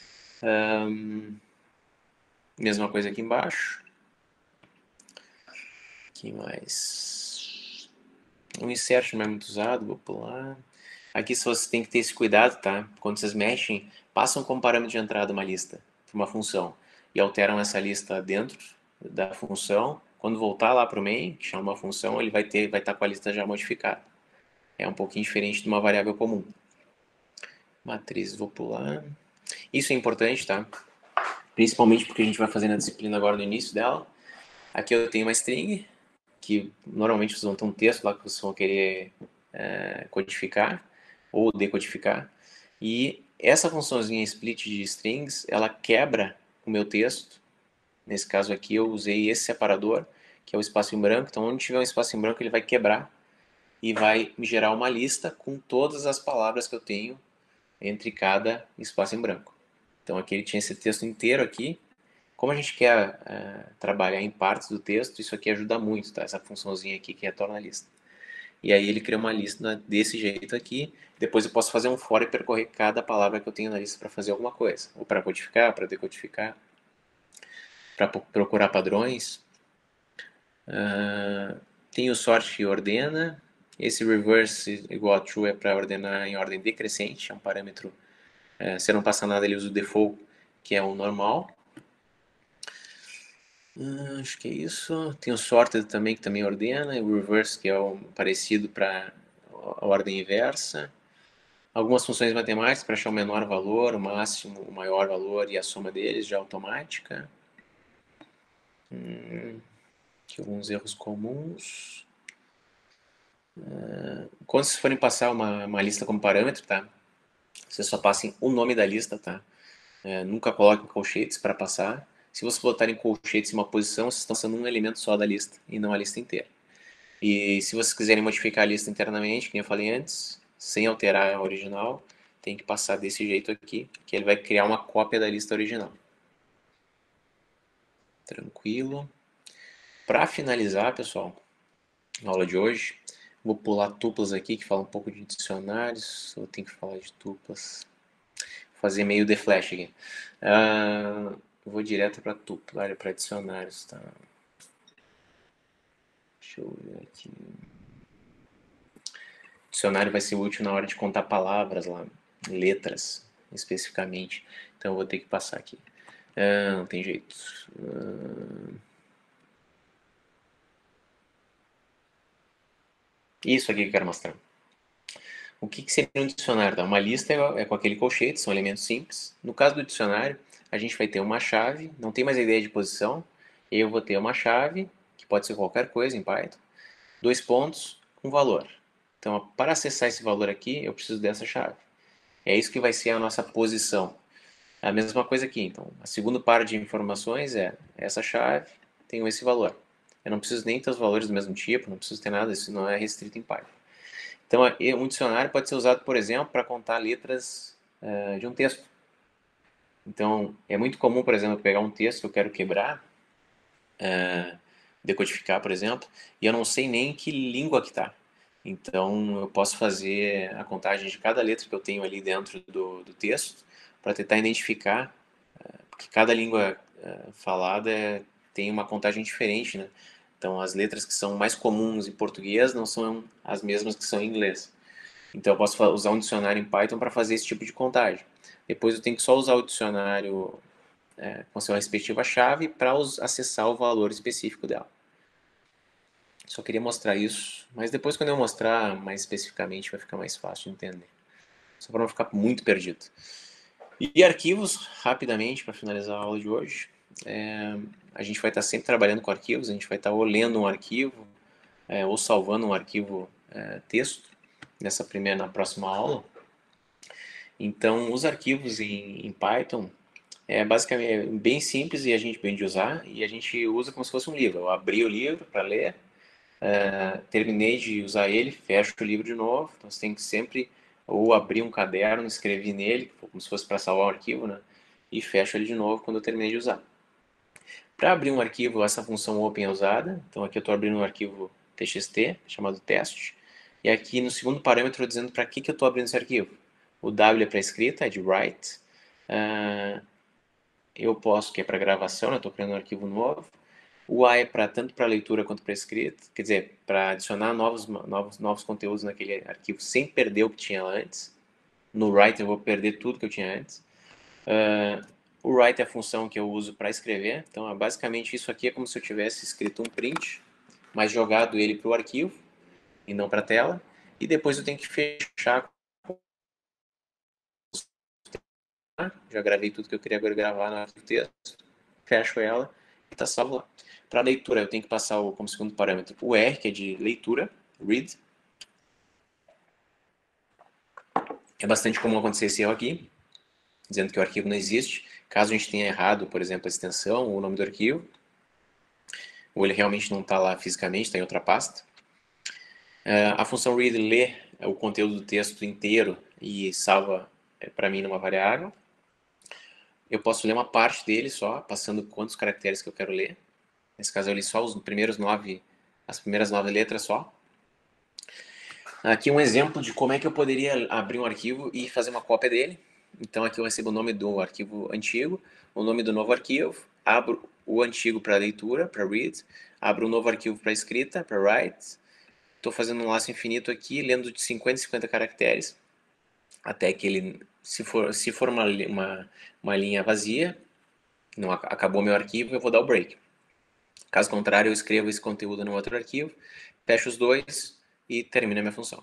Mesma coisa aqui embaixo. Aqui mais... O insert não é muito usado, vou pular. Aqui você tem que ter esse cuidado, tá? Quando vocês mexem, passam como parâmetro de entrada uma lista, uma função, e alteram essa lista dentro da função. Quando voltar lá para o main, que chama uma função, ele vai estar com a lista já modificada. É um pouquinho diferente de uma variável comum. Matriz, vou pular. Isso é importante, tá? Principalmente porque a gente vai fazer na disciplina agora no início dela. Aqui eu tenho uma string, que normalmente vocês vão ter um texto lá que vocês vão querer codificar ou decodificar. E essa funçãozinha split de strings, ela quebra o meu texto. Nesse caso aqui eu usei esse separador, que é o espaço em branco. Então onde tiver um espaço em branco ele vai quebrar e vai me gerar uma lista com todas as palavras que eu tenho entre cada espaço em branco. Então aqui ele tinha esse texto inteiro aqui. Como a gente quer trabalhar em partes do texto, isso aqui ajuda muito, tá? Essa funçãozinha aqui que retorna a lista. E aí ele cria uma lista desse jeito aqui. Depois eu posso fazer um for e percorrer cada palavra que eu tenho na lista para fazer alguma coisa. Ou para codificar, para decodificar, para procurar padrões. Tem o sort que ordena. Esse reverse igual a true é para ordenar em ordem decrescente. É um parâmetro. Se não passar nada, ele usa o default, que é o normal. Acho que é isso. Tem o sorted também, que também ordena. E o reverse, que é o parecido para a ordem inversa. Algumas funções matemáticas para achar o menor valor, o máximo, o maior valor e a soma deles, já automática. Aqui alguns erros comuns. Quando vocês forem passar uma lista como parâmetro, tá? Vocês só passem o nome da lista, tá? Nunca coloquem colchetes para passar. Se vocês botarem colchetes em uma posição, vocês estão usando um elemento só da lista e não a lista inteira. E se vocês quiserem modificar a lista internamente, como eu falei antes, sem alterar a original, tem que passar desse jeito aqui, que ele vai criar uma cópia da lista original. Tranquilo. Para finalizar, pessoal, a aula de hoje, vou pular tuplas aqui, que fala um pouco de dicionários. Eu tenho que falar de tuplas. Vou fazer meio de flash aqui. Vou direto para tupla, para dicionários, tá? Deixa eu ver aqui. Dicionário vai ser útil na hora de contar palavras lá, letras, especificamente. Então eu vou ter que passar aqui. Não tem jeito. Isso aqui que eu quero mostrar. O que seria um dicionário? Tá? Uma lista é com aquele colchete, são elementos simples. No caso do dicionário, a gente vai ter uma chave, não tem mais a ideia de posição. Eu vou ter uma chave, que pode ser qualquer coisa em Python, 2 pontos, um valor. Então, para acessar esse valor aqui, eu preciso dessa chave. É isso que vai ser a nossa posição. A mesma coisa aqui, então. A segunda par de informações é essa chave, tenho esse valor. Eu não preciso nem ter os valores do mesmo tipo, não preciso ter nada, isso não é restrito em Python. Então, um dicionário pode ser usado, por exemplo, para contar letras de um texto. Então, é muito comum, por exemplo, pegar um texto que eu quero quebrar, decodificar, por exemplo, e eu não sei nem que língua que está. Então, eu posso fazer a contagem de cada letra que eu tenho ali dentro do texto para tentar identificar, porque cada língua falada tem uma contagem diferente, né? Então, as letras que são mais comuns em português não são as mesmas que são em inglês. Então, eu posso usar um dicionário em Python para fazer esse tipo de contagem. Depois, eu tenho que só usar o dicionário com sua respectiva chave para acessar o valor específico dela. Só queria mostrar isso, mas depois, quando eu mostrar mais especificamente, vai ficar mais fácil de entender. Só para não ficar muito perdido. E arquivos, rapidamente, para finalizar a aula de hoje. A gente vai estar sempre trabalhando com arquivos, a gente vai estar ou lendo um arquivo, ou salvando um arquivo texto, na próxima aula. Então, os arquivos em Python basicamente bem simples e a gente bem de usar, e a gente usa como se fosse um livro. Eu abri o livro para ler, terminei de usar ele, fecho o livro de novo. Então você tem que sempre ou abrir um caderno, escrever nele, como se fosse para salvar o arquivo, né? E fecho ele de novo quando eu terminei de usar. Para abrir um arquivo, essa função open é usada. Então aqui eu estou abrindo um arquivo txt, chamado teste. E aqui no segundo parâmetro eu estou dizendo para que eu estou abrindo esse arquivo. O W é para escrita, é de write. Eu posso, que é para gravação, eu estou criando um arquivo novo. O A é tanto para leitura quanto para escrita, quer dizer, para adicionar novos conteúdos naquele arquivo sem perder o que tinha antes. No write eu vou perder tudo que eu tinha antes. O write é a função que eu uso para escrever, então basicamente isso aqui é como se eu tivesse escrito um print, mas jogado ele para o arquivo e não para a tela, e depois eu tenho que fechar. Já gravei tudo que eu queria gravar no arquivo texto, fecho ela e está salvo lá. Para leitura, eu tenho que passar como segundo parâmetro o R, que é de leitura, read. É bastante comum acontecer esse erro aqui, dizendo que o arquivo não existe. Caso a gente tenha errado, por exemplo, a extensão ou o nome do arquivo, ou ele realmente não está lá fisicamente, está em outra pasta. A função read lê o conteúdo do texto inteiro e salva para mim numa variável. Eu posso ler uma parte dele só, passando quantos caracteres que eu quero ler. Nesse caso eu li só os primeiros 9, as primeiras 9 letras só. Aqui um exemplo de como é que eu poderia abrir um arquivo e fazer uma cópia dele. Então aqui eu recebo o nome do arquivo antigo, o nome do novo arquivo, abro o antigo para leitura, para read, abro um novo arquivo para escrita, para write. Estou fazendo um laço infinito aqui, lendo de 50 em 50 caracteres, até que ele, se for uma linha vazia, não acabou meu arquivo, eu vou dar o break. Caso contrário, eu escrevo esse conteúdo no outro arquivo, fecho os dois e termino a minha função.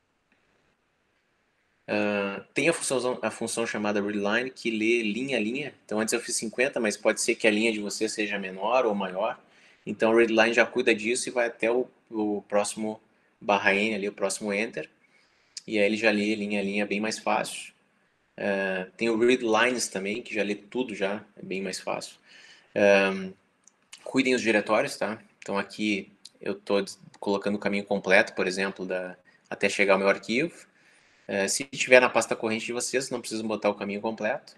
Tem a função chamada readline, que lê linha a linha. Então antes eu fiz 50, mas pode ser que a linha de você seja menor ou maior. Então o readline já cuida disso e vai até o próximo barra N ali, o próximo enter. E aí ele já lê linha a linha bem mais fácil. Tem o readlines também, que já lê tudo já, é bem mais fácil. Cuidem os diretórios, tá? Então aqui eu estou colocando o caminho completo, por exemplo, até chegar ao meu arquivo. Se tiver na pasta corrente de vocês, não precisam botar o caminho completo.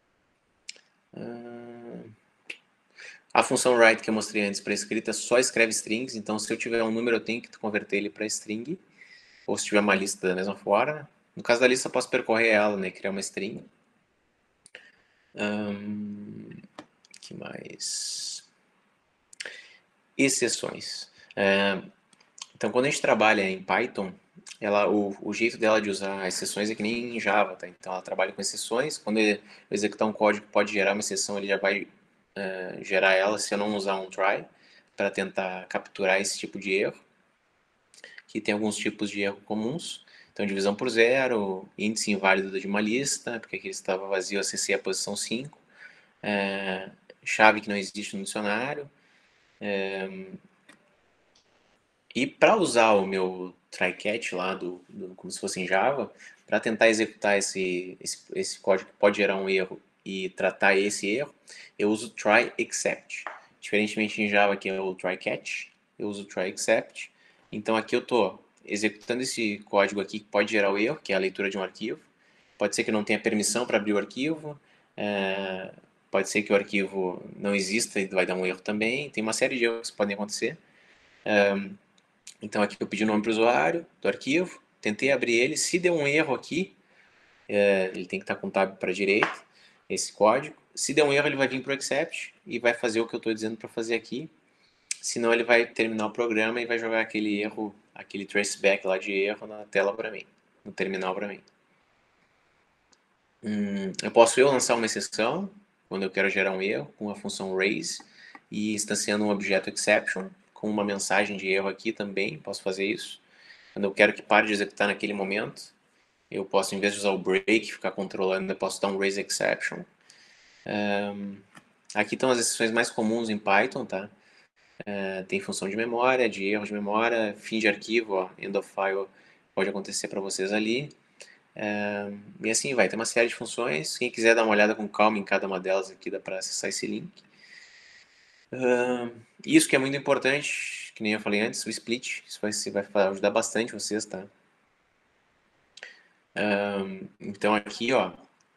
A função write que eu mostrei antes para escrita só escreve strings, então se eu tiver um número eu tenho que converter ele para string, ou se tiver uma lista da mesma forma. No caso da lista eu posso percorrer ela, né, criar uma string. Que mais? Exceções. Então quando a gente trabalha em Python, o jeito dela de usar exceções é que nem em Java, tá? Então ela trabalha com exceções. Quando eu executar um código que pode gerar uma exceção, ele já vai gerar ela se eu não usar um try para tentar capturar esse tipo de erro. Aqui tem alguns tipos de erro comuns. Então, divisão por zero, índice inválido de uma lista, porque aqui estava vazio, acessei a posição 5. Chave que não existe no dicionário. E para usar o meu try-catch lá, como se fosse em Java, para tentar executar esse código que pode gerar um erro e tratar esse erro, eu uso try except. Diferentemente em Java, que é o try-catch, eu uso try except. Então aqui eu estou executando esse código aqui que pode gerar o erro, que é a leitura de um arquivo. Pode ser que eu não tenha permissão para abrir o arquivo, pode ser que o arquivo não exista e vai dar um erro também. Tem uma série de erros que podem acontecer. Então aqui eu pedi o nome para o usuário do arquivo, tentei abrir ele, se deu um erro aqui, ele tem que estar com o tab para a direita, esse código. Se der um erro ele vai vir para o except e vai fazer o que eu estou dizendo para fazer aqui, senão ele vai terminar o programa e vai jogar aquele erro, aquele traceback lá de erro na tela para mim, no terminal para mim. Eu posso lançar uma exceção, quando eu quero gerar um erro, com a função raise, e instanciando um objeto exception, com uma mensagem de erro aqui também, posso fazer isso. Quando eu quero que pare de executar naquele momento, eu posso, em vez de usar o break, ficar controlando, eu posso dar um raise exception. Aqui estão as exceções mais comuns em Python, tá? Tem função de memória, de erro de memória, fim de arquivo, ó, end of file pode acontecer para vocês ali. E assim vai, tem uma série de funções. Quem quiser dar uma olhada com calma em cada uma delas aqui, dá para acessar esse link. Isso que é muito importante, que nem eu falei antes, o split. Isso vai ajudar bastante vocês, tá? Então aqui, ó,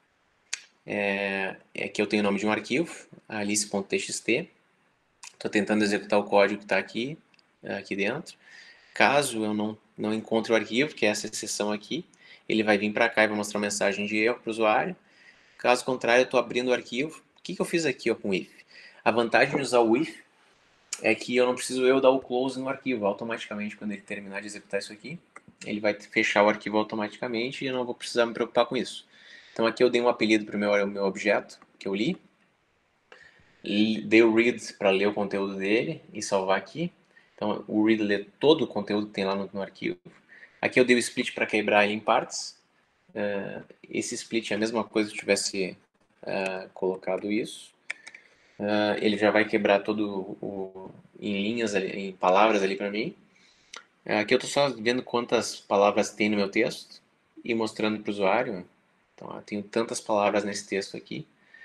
que eu tenho o nome de um arquivo, alice.txt. Estou tentando executar o código que está aqui dentro. Caso eu não encontre o arquivo, que é essa exceção aqui, ele vai vir para cá e vai mostrar uma mensagem de erro para o usuário. Caso contrário, eu estou abrindo o arquivo. O que eu fiz aqui ó, com o if? A vantagem de usar o if é que eu não preciso dar o close no arquivo. Automaticamente, quando ele terminar de executar isso aqui, ele vai fechar o arquivo automaticamente e eu não vou precisar me preocupar com isso. Então aqui eu dei um apelido para o meu objeto, que eu li. Dei o read para ler o conteúdo dele e salvar aqui. Então o read lê todo o conteúdo que tem lá no arquivo. Aqui eu dei o split para quebrar ele em partes. Esse split é a mesma coisa se eu tivesse colocado isso. Ele já vai quebrar todo em linhas, em palavras ali para mim. Aqui eu estou só vendo quantas palavras tem no meu texto. e mostrando para o usuário. Então, eu tenho tantas palavras nesse texto aqui.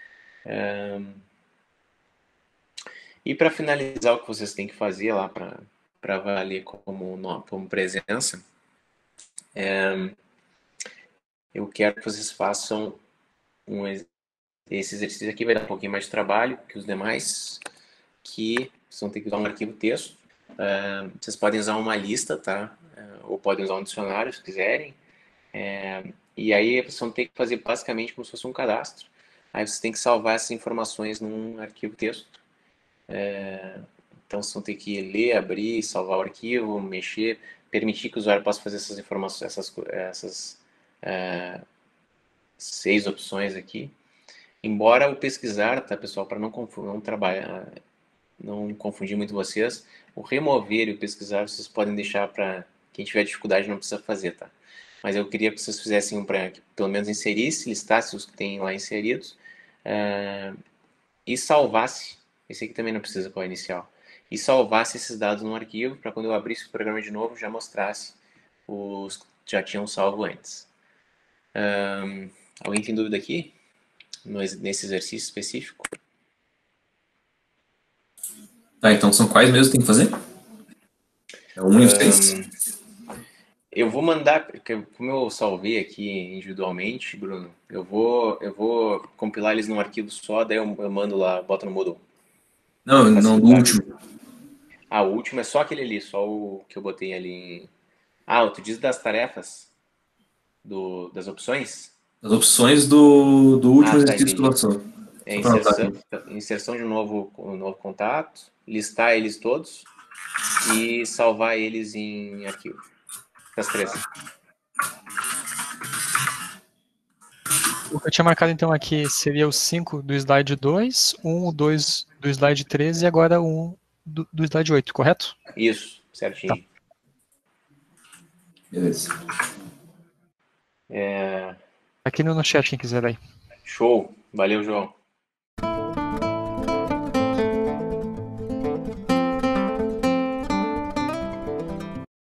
E para finalizar, o que vocês têm que fazer lá para valer como presença, eu quero que vocês façam esse exercício aqui. Vai dar um pouquinho mais de trabalho que os demais, que vocês vão ter que usar um arquivo texto. Vocês podem usar uma lista, tá? Ou podem usar um dicionário, se quiserem. E aí vocês vão ter que fazer basicamente como se fosse um cadastro. Aí vocês têm que salvar essas informações num arquivo texto. Então vocês vão ter que ler, abrir, salvar o arquivo, mexer, permitir que o usuário possa fazer essas informações, essas 6 opções aqui. Embora o pesquisar, tá, pessoal, para não confundir muito vocês, o remover e o pesquisar vocês podem deixar para quem tiver dificuldade, não precisa fazer, tá? Mas eu queria que vocês fizessem para pelo menos inserisse, listasse os que tem lá inseridos e salvasse. Esse aqui também não precisa para o inicial. E salvasse esses dados no arquivo para quando eu abrisse o programa de novo já mostrasse os que já tinham salvo antes. Alguém tem dúvida aqui? Nesse exercício específico? Tá, então são quais mesmo que tem que fazer? É o 1 e o 6? Eu vou mandar, como eu salvei aqui individualmente, Bruno, eu vou compilar eles num arquivo só, daí eu mando lá, boto no Moodle. Não, não, do último. Ah, o último é só aquele ali, só o que eu botei ali. Tu diz das tarefas? Das opções? As opções do último exercício que entendi. lançou. Inserção de um novo contato, listar eles todos e salvar eles em arquivo. As 3. O que eu tinha marcado então aqui seria o 5 do slide 2, 1, 2 do slide 13 e agora o 1 do slide 8, correto? Isso, certinho. Tá. Beleza. Aqui no chat, quem quiser aí. Show. Valeu, João.